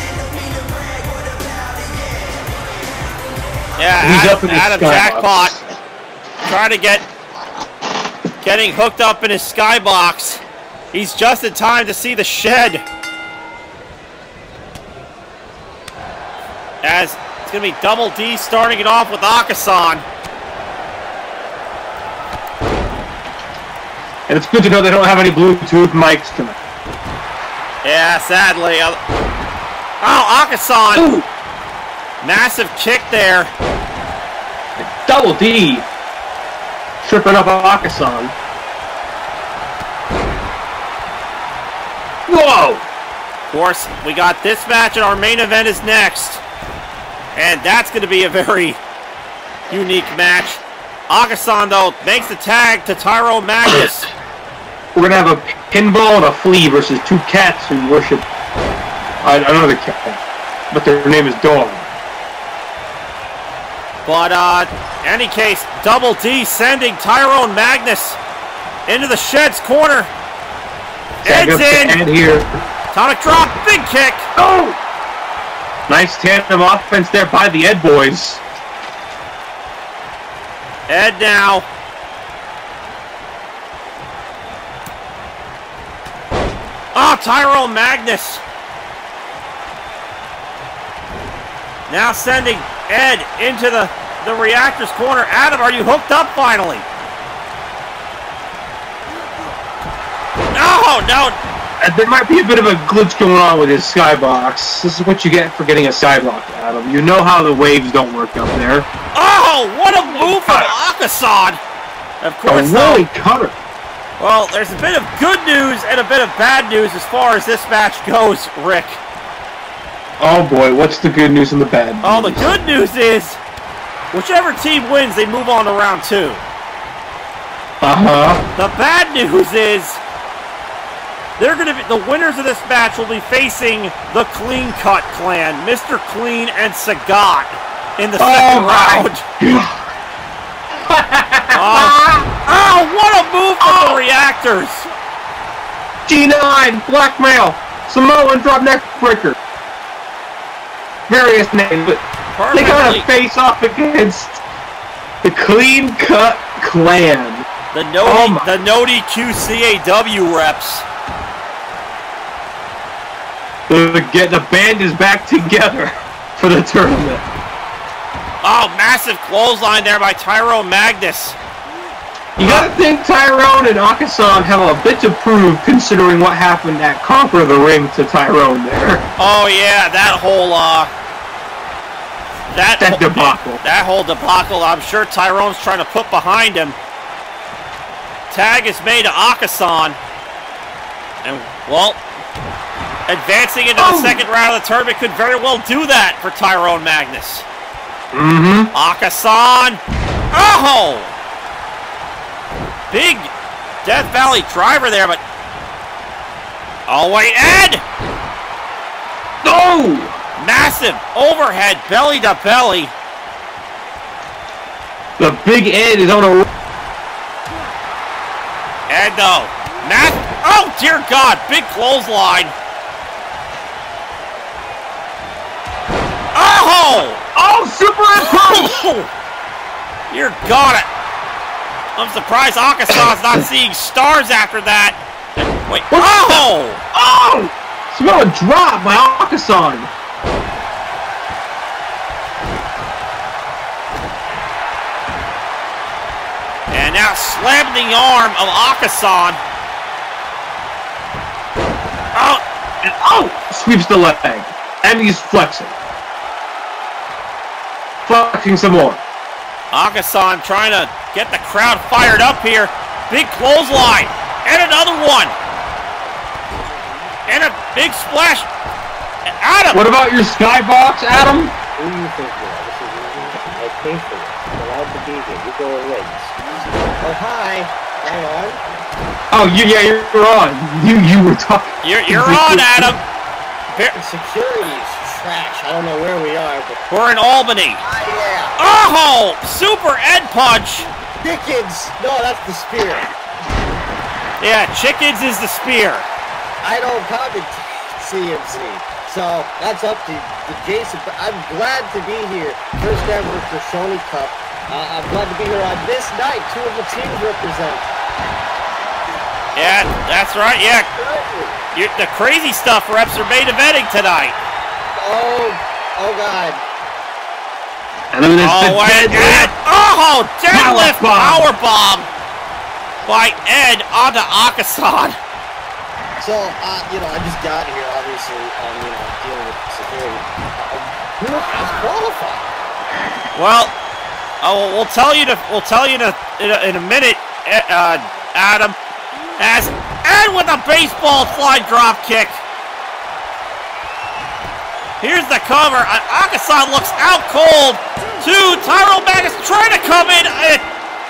S1: Yeah,
S2: He's up in his
S1: Adam
S2: skybox.
S1: Jackpot trying to getting hooked up in his skybox. He's just in time to see the Shed. As it's going to be Double D starting it off with Akasan.
S2: And it's good to know they don't have any Bluetooth mics tonight.
S1: Yeah, sadly. Oh, Akasan!
S2: Ooh.
S1: Massive kick there.
S2: Double D tripping up Akasan. Whoa!
S1: Of course, we got this match, and our main event is next. And that's going to be a very unique match. Akasan, though, makes the tag to Tyrone Magnus.
S2: We're going to have a pinball and a flea versus two cats who worship another cat. But their name is Dog.
S1: But, in any case, Double D sending Tyrone Magnus into the Shed's corner. Ed's in.
S2: Ed here.
S1: Tonic drop, big kick.
S2: Oh! Nice tandem offense there by the Ed boys.
S1: Ed now. Oh, Tyrone Magnus. Now sending Ed into the Reactor's corner. Adam, are you hooked up finally? No, no.
S2: There might be a bit of a glitch going on with his skybox. This is what you get for getting a skyblock, Adam. You know how the waves don't work up there.
S1: Oh, what a move from Akasan. Of course,
S2: really cutter.
S1: Well, there's a bit of good news and a bit of bad news as far as this match goes, Rick.
S2: Oh boy, what's the good news and the bad news?
S1: Oh, the good news is, whichever team wins, they move on to round 2. The bad news is, they're going to be the winners of this match will be facing the Clean Cut Clan, Mr. Clean and Sagat, in the second round. Oh, what a move from the Reactors!
S2: G9, blackmail, Samoan drop neck breaker. Various names, but they gotta face off against the Clean Cut Clan.
S1: The Noti QCAW reps.
S2: The band is back together for the tournament.
S1: Oh, massive clothesline there by Tyrone Magnus.
S2: You gotta think Tyrone and Akasan have a bit to prove considering what happened at Conquer the Ring to Tyrone there.
S1: Oh yeah, that whole
S2: debacle.
S1: That whole debacle, I'm sure Tyrone's trying to put behind him. Tag is made to Akasan. And, well, advancing into the second round of the tournament could very well do that for Tyrone Magnus. Akasan. Oh! Big Death Valley driver there, but... Oh, wait, Ed!
S2: No!
S1: Massive overhead, belly to belly.
S2: The Big Ed is on a...
S1: Ed, though. Oh, dear God, big clothesline. Oh!
S2: Oh, super punch!
S1: Dear God, I'm surprised Akasan's not seeing stars after that. Wait, oh!
S2: Oh! Smell a drop by Akasan.
S1: And now slamming the arm of Akasan.
S2: Oh! Sweeps the leg. And he's flexing. Flexing some more.
S1: Akasan trying to get the crowd fired up here. Big clothesline. And another one. And a big splash. Adam.
S2: What about your skybox, Adam?
S6: Who do you think you are? This is easy. I pay for it. I'm allowed to be here. You go away. Oh, hi. Hang on.
S2: Oh, yeah, you're on. You were talking.
S1: You're on, Adam.
S6: Security's trash. I don't know where we are, but...
S1: We're in Albany.
S6: Yeah.
S1: Oh! Super Ed punch.
S6: Chickens. No, that's the spear.
S1: Yeah, Chickens is the spear.
S6: I don't comment CMC. So, that's up to Jason. But I'm glad to be here. First ever Criscione Cup. I'm glad to be here on this night. 2 of the teams represent.
S1: Yeah, that's right. Yeah. The crazy stuff reps are main eventing tonight.
S6: Oh God.
S2: And then
S1: Ed. Oh, deadlift powerbomb by Ed onto Akasan.
S6: So, I just got here, obviously, dealing with security. Who has qualified?
S1: Well, we'll tell you in a minute, Adam. As Ed with a baseball slide drop kick. Here's the cover. Akasan looks out cold to Tyrone Magnus trying to come in.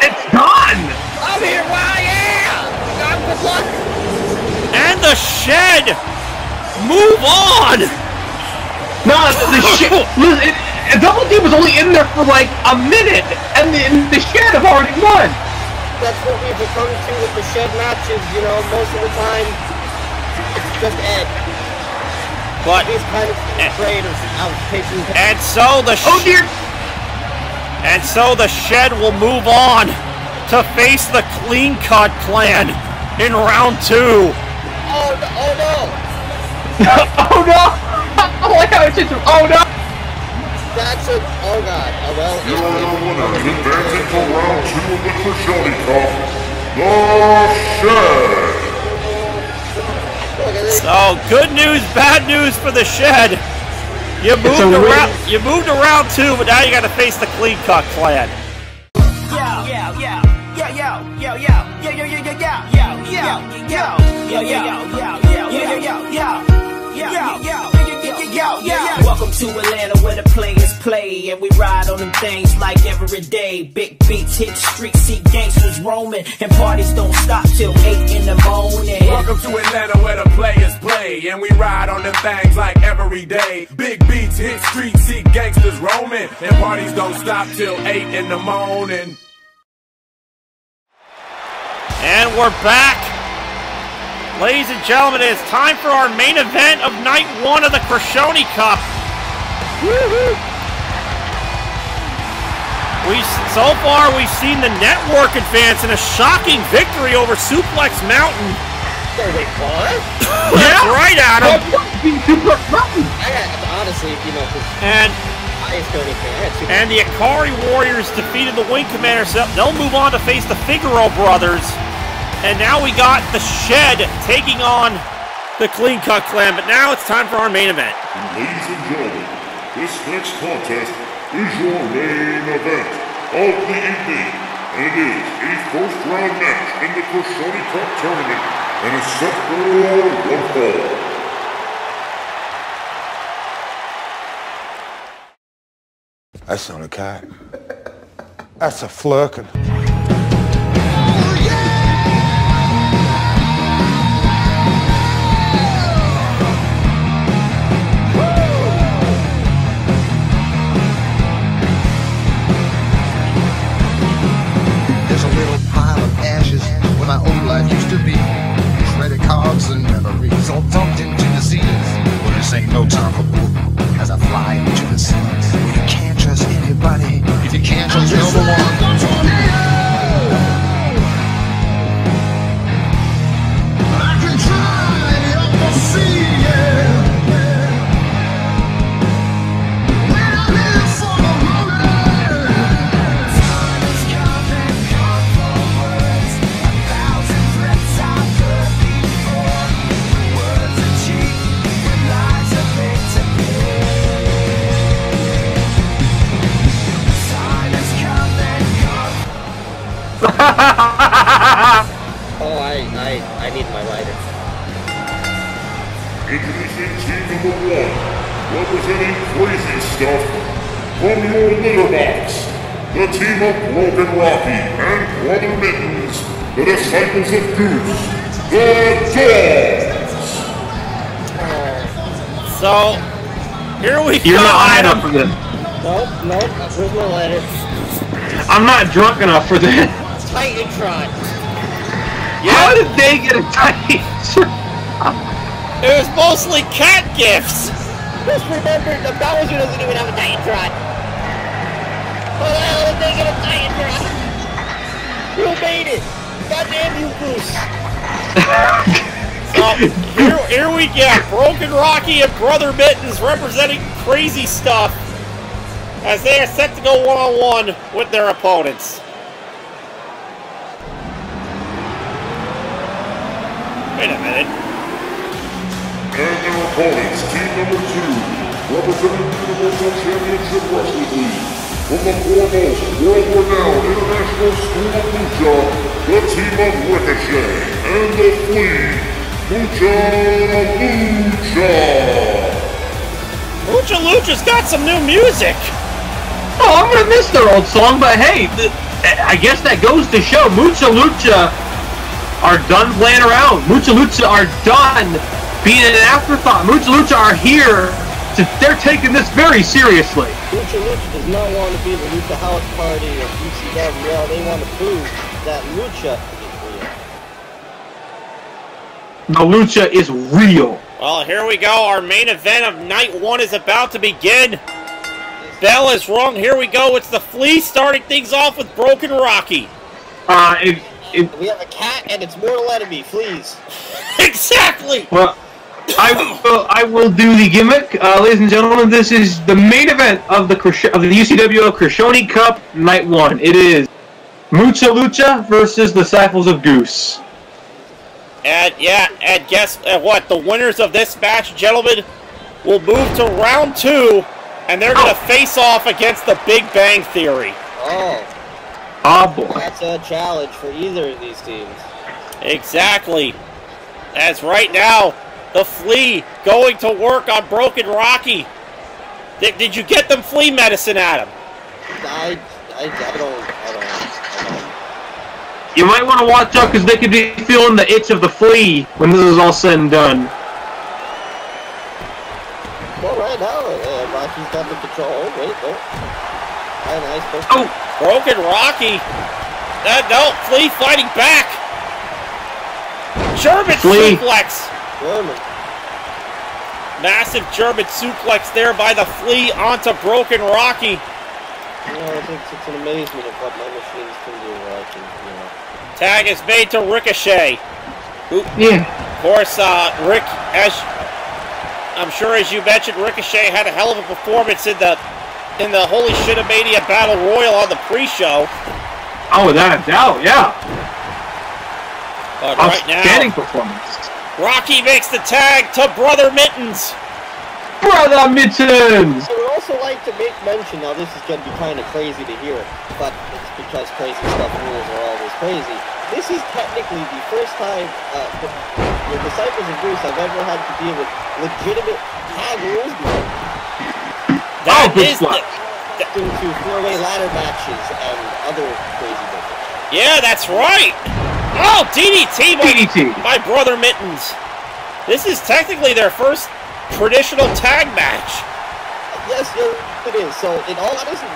S2: It's done!
S6: I'm here, wow, yeah! Good luck!
S1: And the Shed! Move on!
S2: No, the Shed... Double D was only in there for like a minute, and the Shed have already won!
S6: That's what we've come to with the Shed matches, you know, most of the time, it's just Ed.
S1: But...
S6: He's kind of afraid of taking...
S1: And so the...
S2: Oh dear!
S1: And so the Shed will move on to face the Clean Cut Clan in round 2.
S6: Oh no! Oh no!
S2: Oh no! Oh my god, oh no!
S6: That's a... Oh god. Oh well...
S3: Here are your winners advancing to round 2 of the Criscione Cup, the Shed.
S1: So, good news, bad news for the Shed. You moved to round 2, but now you got to face the Clean Cut Clan.
S7: Welcome to Atlanta where the players play and we ride on them things like every day. Big beats hit streets, see gangsters roaming, and parties don't stop till 8 in the morning.
S8: Welcome to Atlanta where the players play and we ride on them things like every day. Big beats hit streets, see gangsters roaming, and parties don't stop till 8 in the morning.
S1: And we're back. Ladies and gentlemen, it is time for our main event of night 1 of the Criscione Cup. Woohoo! So far, we've seen the Network advance in a shocking victory over Suplex Mountain.
S6: Wait, what?
S1: That's right, Adam.
S6: Honestly, you know,
S1: and the Akari Warriors defeated the Wing Commanders. They'll move on to face the Figaro Brothers. And now we got the Shed taking on the Clean Cut Clan, but now it's time for our main event.
S3: Ladies and gentlemen, this next contest is your main event of the evening, and it is a first-round match in the Criscione Cup tournament, and is set for one fall.
S9: That's not a cat. That's a flirkin'.
S10: My old life used to be credit cards and memories all dumped into the sea. Well, this ain't no time for bull as I fly into the sea. Well, you can't trust anybody if you can't trust no one. I can try up the sea, yeah. When I live for the moment. Time is coming, come for words.
S6: Oh, I need my lighter.
S3: Introducing team number 1, representing crazy stuff from your litter box, the team of Broken Rocky and Brother Mittens, the disciples of Goose, the Dogs.
S1: So, here we go.
S2: You're not high enough for this.
S6: Nope, where's my lighter?
S2: I'm not drunk enough for this.
S6: Titantron.
S2: How did they get a Titantron?
S1: It was mostly cat gifts.
S6: Just remember, the Bowser doesn't even have a Titantron. How the hell did they get a Titantron? You made it. Goddamn you, Goose.
S1: So, here we get Broken Rocky and Brother Mittens representing crazy stuff as they are set to go one-on-one with their opponents. Wait a minute.
S3: And their opponents, team number 2, representing the Universal Championship Wrestling League, from the foremost world-renowned International School of Lucha, the team of Ricochet and the Flea, Mucha
S1: Lucha's got some new music.
S2: Oh, I'm gonna miss their old song, but hey, I guess that goes to show Mucha Lucha are done playing around. Mucha Lucha are done being an afterthought. Mucha Lucha are here. They're taking this very seriously.
S6: Lucha Lucha does not want to be the Lucha House Party of UCWL. They want to prove that Lucha is real.
S2: The Lucha is real.
S1: Well, here we go. Our main event of night 1 is about to begin. Bell is wrong. Here we go. It's the Flea starting things off with Broken Rocky.
S6: We have a cat and its mortal enemy, fleas.
S1: Exactly.
S2: Well, I will do the gimmick, ladies and gentlemen. This is the main event of the UCWL Criscione Cup Night 1. It is Mucha Lucha versus the Disciples of Goose.
S1: And guess what? The winners of this match, gentlemen, will move to round 2, and they're going to face off against the Big Bang Theory.
S2: Oh boy.
S6: That's a challenge for either of these teams.
S1: Exactly. As right now, the Flea going to work on Broken Rocky. Did you get them flea medicine, Adam?
S6: I don't.
S2: You might want to watch out because they could be feeling the itch of the flea when this is all said and done.
S6: Well, right now, Rocky's got the control. Oh, wait, oh. Nice.
S2: Oh!
S1: Broken Rocky. No, Flea fighting back. German suplex.
S6: German.
S1: Massive German suplex there by the Flea onto Broken Rocky.
S6: It's an amazement of what my machines can do.
S1: Tag is made to Ricochet.
S2: Yeah.
S1: Of course, Rick, I'm sure as you mentioned, Ricochet had a hell of a performance in the Holy Shitamania Battle Royal on the pre-show.
S2: Oh, without a doubt, yeah.
S1: But right now,
S2: outstanding performance.
S1: Rocky makes the tag to Brother Mittens.
S2: Brother Mittens!
S6: I would also like to make mention, now this is going to be kind of crazy to hear, but it's because crazy stuff rules are always crazy. This is technically the first time the Disciples of Goose have ever had to deal with legitimate tag rules before.
S1: That is
S6: due to four-way ladder matches and other crazy things.
S1: Yeah, that's right. Oh, DDT by Brother Mittens. This is technically their first traditional tag match.
S6: Yes, it is. So, in all honesty,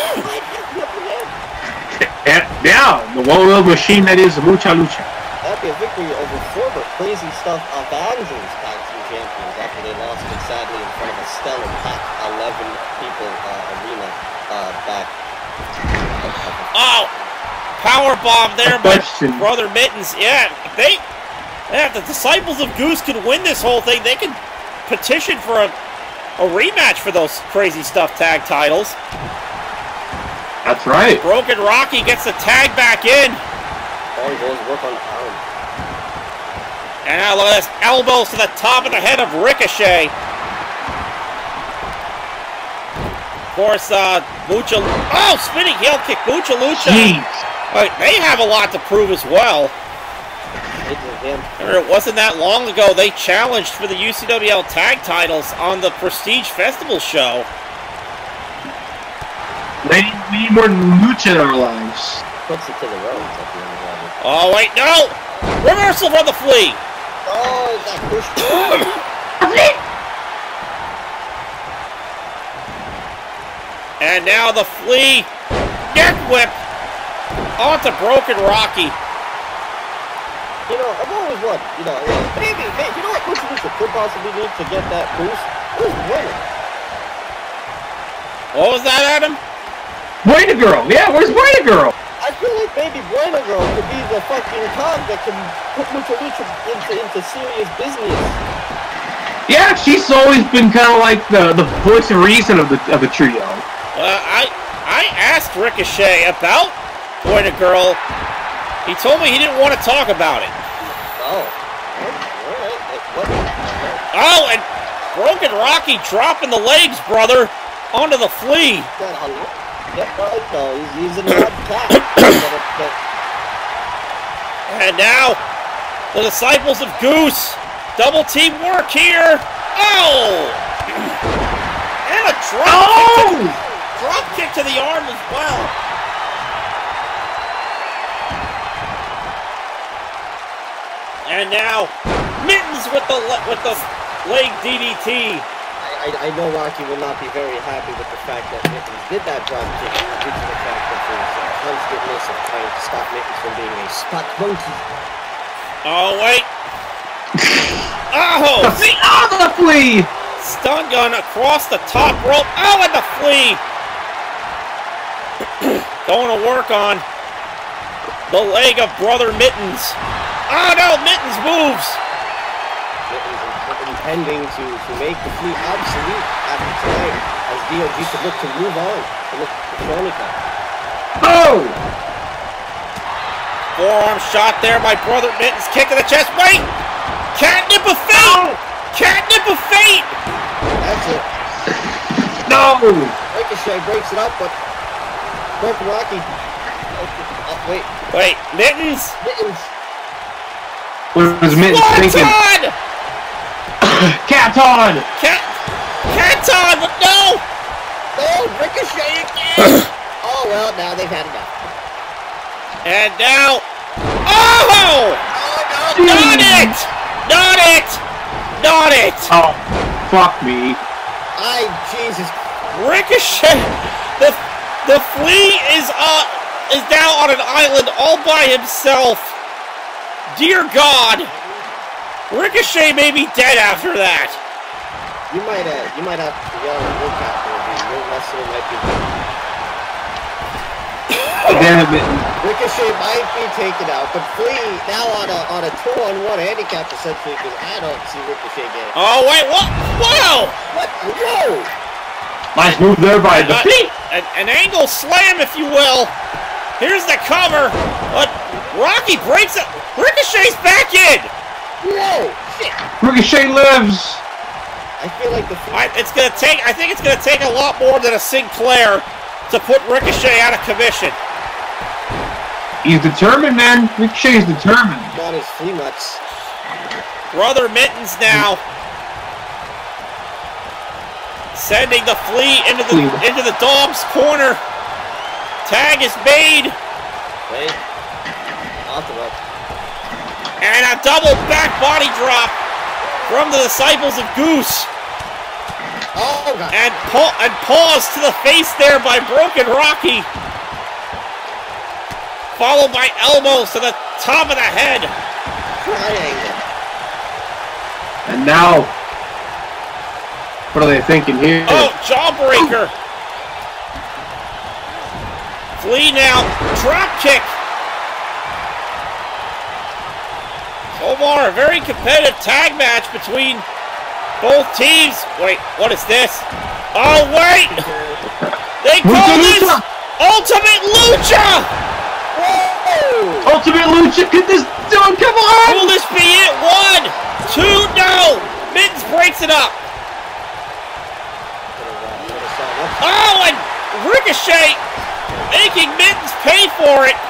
S2: yeah, the well-oiled machine that is Mucha Lucha.
S6: That'd be a victory over former Crazy Stuff Avengers Tag Team Champions after they lost it sadly in front of a stellar packed 11 people arena back.
S1: Oh, powerbomb there by Brother Mittens. Yeah, if the Disciples of Goose can win this whole thing, they can petition for a rematch for those Crazy Stuff tag titles.
S2: That's right.
S1: Broken Rocky gets the tag back in.
S6: Oh, he goes work on the arm.
S1: And now look at this. Elbows to the top of the head of Ricochet. Of course, Mucha... Oh, spinning heel kick. Mucha Lucha.
S2: Jeez.
S1: They have a lot to prove as well. It wasn't that long ago they challenged for the UCWL tag titles on the Prestige Festival show.
S2: We need more Lucha in our lives.
S6: Puts it to the roads at the end of the line.
S1: Oh, wait, no! Reversal from the Flea!
S6: Oh, that push.
S1: And now the Flea neck whip onto Broken Rocky.
S6: You know, I've always wondered, maybe, you know what Lucha could possibly need to get that boost? Who's winning?
S1: What was that, Adam?
S2: Buena Girl! Yeah, where's Buena Girl?
S6: I feel like maybe Buena Girl could be the fucking cog that can put Lucha into serious business.
S2: Yeah, she's always been kind of like the voice of reason of the trio.
S1: I asked Ricochet about Buena Girl. He told me he didn't want to talk about it.
S6: Oh. Alright.
S1: Oh, and Broken Rocky dropping the legs, brother, onto the Flea.
S6: He's an odd cat.
S1: And now, the Disciples of Goose. Double team work here. Oh! And a drop kick to the arm as well. And now, Mittens with the leg DDT.
S6: I know Rocky will not be very happy with the fact that Mittens did that drop kick due to the fact that there was a constantness of trying to stop Mittens from being a spot monkey.
S1: Oh, wait. Oh!
S2: See, the flea!
S1: Stun gun across the top rope. Oh, and the flea! Going to work on the leg of Brother Mittens. Oh, no, Mittens moves.
S6: Mittens intending to make the flea obsolete after tonight, as DOG could look to move on from the Criscione Cup.
S2: Oh!
S1: Forearm shot there by Brother Mittens. Kick to the chest. Wait! Catnip of fate! Catnip of fate!
S6: That's it.
S2: No!
S6: Ricochet breaks it up, but Broken Rocky. Oh, wait.
S1: Wait, Mittens?
S6: Mittens.
S2: What was Mittens thinking? Cat-on!
S1: Cat-on, but no!
S6: Oh, Ricochet again! Oh, well, now they've had enough.
S1: And now... Oh!
S6: Oh, no!
S1: Not it! Not it! Not it!
S2: Oh, fuck me.
S6: Jesus.
S1: Ricochet! The flea is now on an island all by himself. Dear God! Ricochet may be dead after that.
S6: You might have to yell at the captain. Your wrestler might be
S2: Damn it.
S6: Ricochet might be taken out, but Flea now on a 2-on-1 handicap essentially, because I don't see Ricochet getting.
S1: Oh wait, what? Whoa!
S6: What? Whoa!
S2: Nice move there by the Flea.
S1: An angle slam, if you will. Here's the cover, but Rocky breaks it. Ricochet's back in.
S6: Whoa! Shit!
S2: Ricochet lives.
S6: I feel like
S1: I think it's gonna take a lot more than a Sinclair to put Ricochet out of commission.
S2: He's determined, man. Ricochet's determined.
S6: Got his flea nuts.
S1: Brother Mittens now sending the flea into the dog's corner. Tag is made.
S6: Wait. Off the rope.
S1: And a double back body drop from the Disciples of Goose.
S6: Oh, God.
S1: And pause to the face there by Broken Rocky. Followed by elbows to the top of the head.
S6: Triangle.
S2: And now, what are they thinking here?
S1: Oh, jawbreaker. Flea now, drop kick. So far, a very competitive tag match between both teams. Wait, what is this? Oh, wait! They call this Ultimate Lucha!
S6: Whoa!
S2: Ultimate Lucha, get this done, come on!
S1: Will this be it? 1, 2, no! Mittens breaks it up. Oh, and Ricochet making Mittens pay for it.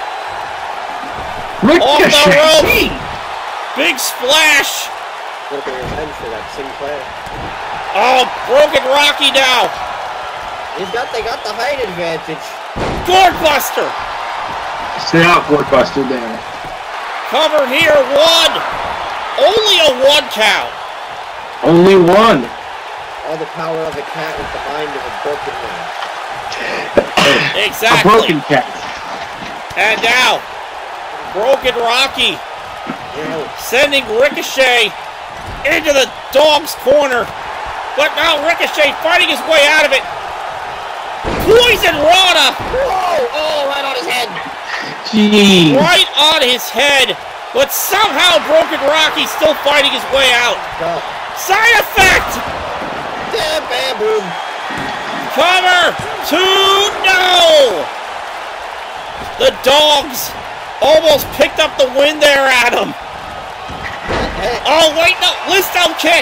S1: Off the rope. Big splash.
S6: Little bit of revenge for that Sinclair.
S1: Oh, Broken Rocky now.
S6: They got the height advantage.
S1: Gourd-buster.
S2: Stay out, Gourd-buster there.
S1: Cover here, 1. Only a 1 count.
S2: Only 1.
S6: All the power of a cat with the mind of a broken man.
S1: Exactly.
S2: A broken cat.
S1: And now, Broken Rocky sending Ricochet into the dog's corner. But now Ricochet fighting his way out of it. Poison Rana.
S6: Whoa! Oh, right on his head.
S2: Jeez.
S1: Right on his head. But somehow Broken Rocky's still fighting his way out.
S6: Oh.
S1: Side effect.
S6: Yeah, bam, boom.
S1: Cover. 2, no. The dogs almost picked up the win there, Adam. Oh, wait, no. Listo kick.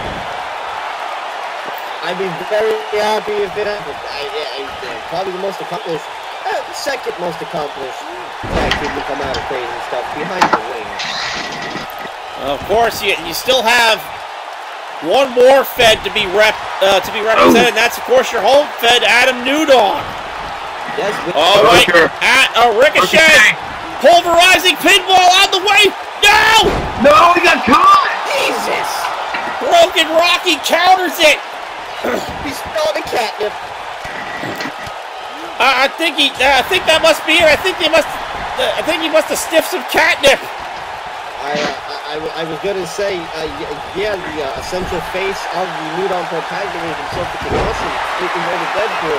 S6: I'd be very happy if it happened. Probably the most accomplished, the second most accomplished tag team to come out of crazy stuff behind the ring.
S1: Of course, you still have one more Fed to be represented, and that's, of course, your home Fed, Adam Newdog.
S6: Yes,
S1: oh, wait. Ricochet. Pulverizing pinball on the way. No!
S2: No, he got caught!
S6: Jesus!
S1: Broken Rocky counters it!
S6: He's spelling a catnip.
S1: I think that must be it. I think he must have sniffed some catnip.
S6: I was gonna say, yeah, the essential face of the New Dawn protagonist himself, the Awesome, taking over Deadpool.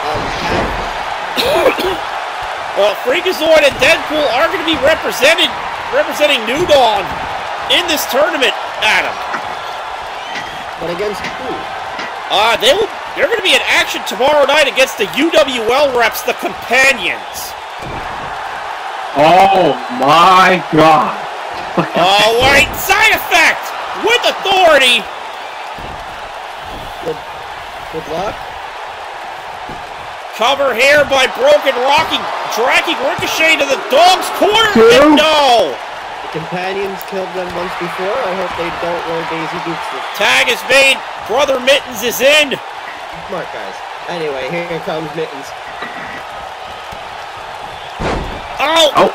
S1: Well, Freakazoid and Deadpool are going to be representing New Dawn in this tournament, Adam.
S6: But against who?
S1: They're going to be in action tomorrow night against the UWL reps, the Companions.
S2: Oh my God!
S1: Oh wait, side effect with authority.
S6: Good luck.
S1: Cover here by Broken Rocky, dragging Ricochet to the dog's corner. And no.
S6: The Companions killed them once before. I hope they don't wear Daisy Dukes.
S1: Tag is made. Brother Mittens is in.
S6: Smart guys. Anyway, here comes Mittens.
S1: Oh.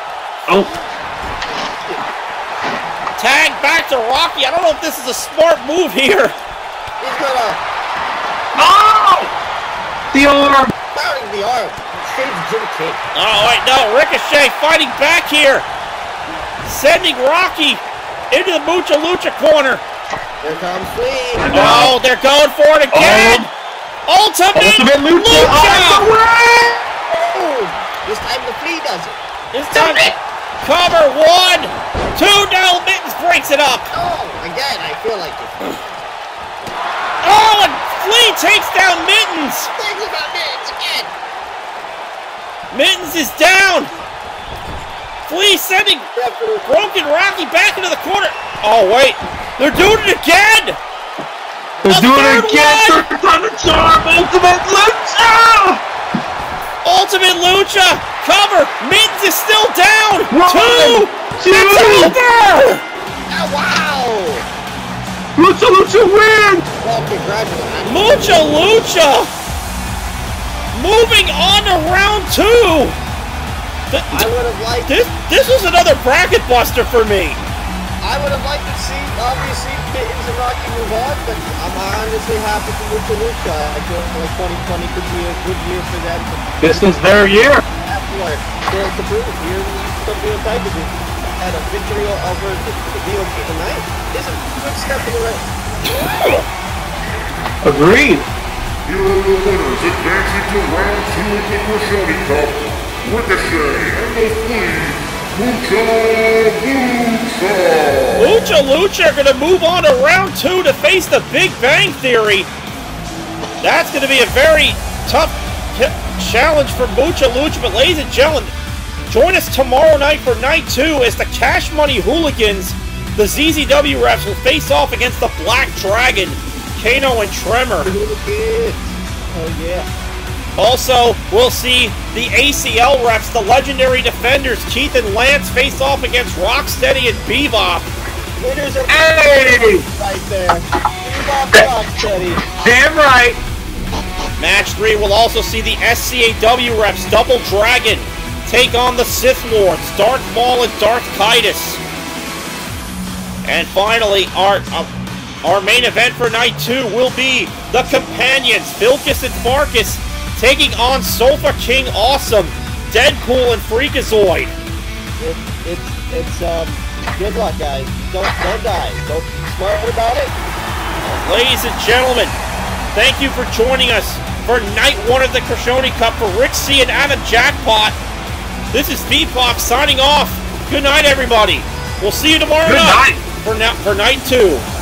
S1: Tag back to Rocky. I don't know if this is a smart move here.
S6: He's gonna.
S2: Oh! The arm.
S6: Firing the arm. Saves Jim King.
S1: Oh wait, no. Ricochet fighting back here, sending Rocky into the Mucha Lucha corner.
S6: Here comes Flea.
S1: Oh, they're going for it again. Ultimate Lucha.
S6: Oh, this time the Flea does it.
S1: This time, cover 1, 2, no, Mittens breaks it up.
S6: Oh, again, I feel like it.
S1: Oh, and Flea takes down Mittens.
S6: Things about Mittens again.
S1: Mittens is down. Flea sending Broken Rocky back into the corner. Oh, wait, they're doing it again.
S2: They're doing it again. Third time the charm. Ultimate Lucha.
S1: Ultimate Lucha. Cover. Mittens is still down. 2.
S2: Two.
S1: It's over.
S6: Oh, wow.
S2: Lucha Lucha win.
S6: Well, congratulations.
S1: Mucha Lucha. Moving on to round 2.
S6: I would have liked...
S1: This was another bracket buster for me.
S6: I would have liked to see, obviously, Mittens and Rocky move on, but I'm honestly happy for Mucha Lucha. I feel like 2020 could be a good year for them.
S2: This is their year.
S6: To prove here in the UCWL title division. And a victory over the DOP tonight is a good step in the right.
S2: Agreed.
S3: Here are the winners advancing to round 2 of the Criscione Cup. Ricochet and the Flea. Mucha Lucha!
S1: Mucha Lucha are going to move on to round 2 to face the Big Bang Theory. That's going to be a very tough challenge for Mucha Lucha. But ladies and gentlemen, join us tomorrow night for night 2 as the Cash Money Hooligans, the ZZW reps, will face off against the Black Dragon, Kano and Tremor.
S6: Oh yeah.
S1: Also, we'll see the ACL reps, the legendary defenders, Keith and Lance, face off against Rocksteady and Bebop.
S6: Winners of
S2: Hey!
S6: right there. Bebop, Rocksteady.
S2: Damn right.
S1: Match 3 will also see the SCAW reps, Double Dragon, take on the Sith Lords, Darth Maul and Darth Kaitis. And finally, our main event for night 2 will be the Companions, Vilcus and Farkas, taking on Sofa King Awesome, Deadpool and Freakazoid.
S6: It's good luck, guys. Don't die. Don't be smart about it.
S1: Ladies and gentlemen, thank you for joining us for night 1 of the Criscione Cup. For Rick C and Adam Jackpot, this is Bebop signing off. Good night, everybody. We'll see you tomorrow night for night 2.